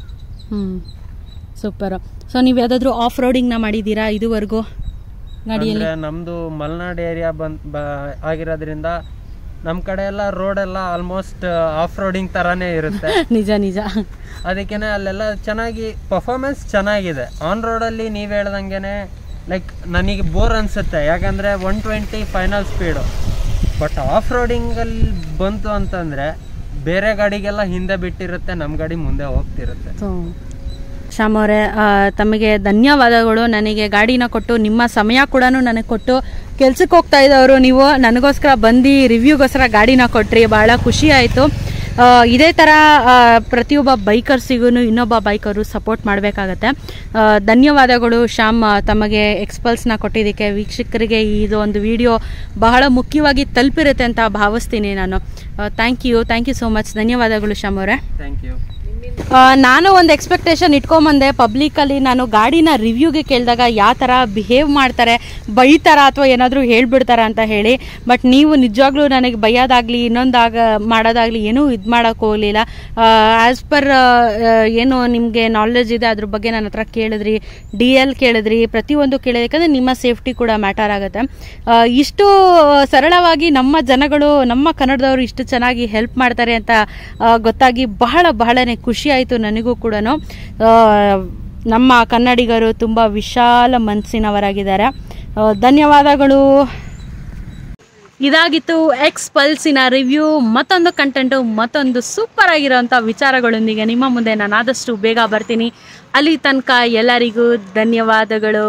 Speaker 1: ಸೂಪರ್. ಸೊ ನೀವು ಯಾವುದಾದ್ರೂ ಆಫ್ ರೋಡಿಂಗ್ನ ಮಾಡಿದ್ದೀರಾ ಇದುವರೆಗೂ ಗಾಡಿಯಲ್ಲಿ?
Speaker 2: ನಮ್ಮದು ಮಲೆನಾಡು ಏರಿಯಾ ಆಗಿರೋದ್ರಿಂದ ನಮ್ಮ ಕಡೆ ಎಲ್ಲ ರೋಡ್ ಎಲ್ಲ ಆಲ್ಮೋಸ್ಟ್ ಆಫ್ ರೋಡಿಂಗ್ ಥರನೇ ಇರುತ್ತೆ.
Speaker 1: ನಿಜ.
Speaker 2: ಅದಕ್ಕೇನೆ ಅಲ್ಲೆಲ್ಲ ಚೆನ್ನಾಗಿ ಪರ್ಫಾರ್ಮೆನ್ಸ್ ಚೆನ್ನಾಗಿದೆ. ಆನ್ ರೋಡಲ್ಲಿ ನೀವು ಹೇಳ್ದಂಗೆ ಲೈಕ್ ನನಗೆ ಬೋರ್ ಅನಿಸುತ್ತೆ. ಯಾಕಂದರೆ 120 ಫೈನಲ್ ಸ್ಪೀಡು. ಬಟ್ ಆಫ್ ರೋಡಿಂಗಲ್ಲಿ ಬಂತು ಅಂತಂದರೆ ಬೇರೆ ಗಾಡಿಗೆಲ್ಲ ಹಿಂದೆ ಬಿಟ್ಟಿರುತ್ತೆ, ನಮ್ಮ ಗಾಡಿ ಮುಂದೆ ಹೋಗ್ತಿರುತ್ತೆ.
Speaker 1: ಶ್ಯಾಮ್ ಅವರೇ, ತಮಗೆ ಧನ್ಯವಾದಗಳು. ನನಗೆ ಗಾಡಿನ ಕೊಟ್ಟು ನಿಮ್ಮ ಸಮಯ ಕೂಡ ನನಗೆ ಕೊಟ್ಟು ಕೆಲ್ಸಕ್ಕೆ ಹೋಗ್ತಾ ಇದ್ದವರು ನೀವು ನನಗೋಸ್ಕರ ಬಂದು ರಿವ್ಯೂಗೋಸ್ಕರ ಗಾಡಿನ ಕೊಟ್ರಿ. ಭಾಳ ಖುಷಿ ಆಯಿತು. ಇದೇ ಥರ ಪ್ರತಿಯೊಬ್ಬ ಬೈಕರ್ಸಿಗೂ ಇನ್ನೊಬ್ಬ ಬೈಕರು ಸಪೋರ್ಟ್ ಮಾಡಬೇಕಾಗತ್ತೆ. ಧನ್ಯವಾದಗಳು ಶ್ಯಾಮ್, ತಮಗೆ ಎಕ್ಸ್ಪಲ್ಸ್ನ ಕೊಟ್ಟಿದ್ದಕ್ಕೆ. ವೀಕ್ಷಕರಿಗೆ ಇದು ಒಂದು ವಿಡಿಯೋ ಬಹಳ ಮುಖ್ಯವಾಗಿ ತಲುಪಿರುತ್ತೆ ಅಂತ ಭಾವಿಸ್ತೀನಿ ನಾನು. Thank you so much. ಧನ್ಯವಾದಗಳು ಶ್ಯಾಮ್ ಅವರೇ.
Speaker 2: Thank you.
Speaker 1: ನಾನು ಒಂದು ಎಕ್ಸ್ಪೆಕ್ಟೇಷನ್ ಇಟ್ಕೊಂಬಂದೆ. ಪಬ್ಲಿಕಲ್ಲಿ ನಾನು ಗಾಡಿನ ರಿವ್ಯೂಗೆ ಕೇಳಿದಾಗ ಯಾವ ಥರ ಬಿಹೇವ್ ಮಾಡ್ತಾರೆ, ಬೈತಾರ ಅಥವಾ ಏನಾದರೂ ಹೇಳ್ಬಿಡ್ತಾರ ಅಂತ ಹೇಳಿ. ಬಟ್ ನೀವು ನಿಜವಾಗ್ಲೂ ನನಗೆ ಬೈಯೋದಾಗಲಿ ಮಾಡೋದಾಗಲಿ ಏನೂ ಇದು ಮಾಡೋಕ್ಕೆ ಹೋಗಲಿಲ್ಲ. ಆ್ಯಸ್ ಪರ್ ಏನು ನಿಮಗೆ ನಾಲೆಜ್ ಇದೆ ಅದ್ರ ಬಗ್ಗೆ ನನ್ನ ಹತ್ರ ಕೇಳಿದ್ರಿ, DL ಕೇಳಿದ್ರಿ, ಪ್ರತಿಯೊಂದು ಕೇಳಿದೆ. ಯಾಕಂದರೆ ನಿಮ್ಮ ಸೇಫ್ಟಿ ಕೂಡ ಮ್ಯಾಟರ್ ಆಗುತ್ತೆ. ಇಷ್ಟು ಸರಳವಾಗಿ ನಮ್ಮ ಜನಗಳು, ನಮ್ಮ ಕನ್ನಡದವರು ಇಷ್ಟು ಚೆನ್ನಾಗಿ ಹೆಲ್ಪ್ ಮಾಡ್ತಾರೆ ಅಂತ ಗೊತ್ತಾಗಿ ಬಹಳನೇ ಖುಷಿ ಆಯಿತು ನನಗೂ ಕೂಡ. ನಮ್ಮ ಕನ್ನಡಿಗರು ತುಂಬ ವಿಶಾಲ ಮನಸ್ಸಿನವರಾಗಿದ್ದಾರೆ. ಧನ್ಯವಾದಗಳು. ಇದಾಗಿತ್ತು ಎಕ್ಸ್ಪಲ್ಸಿನ ರಿವ್ಯೂ. ಮತ್ತೊಂದು ಕಂಟೆಂಟು, ಮತ್ತೊಂದು ಸೂಪರ್ ಆಗಿರೋಂಥ ವಿಚಾರಗಳೊಂದಿಗೆ ನಿಮ್ಮ ಮುಂದೆ ನಾನು ಆದಷ್ಟು ಬೇಗ ಬರ್ತೀನಿ. ಅಲ್ಲಿ ತನಕ ಎಲ್ಲರಿಗೂ ಧನ್ಯವಾದಗಳು.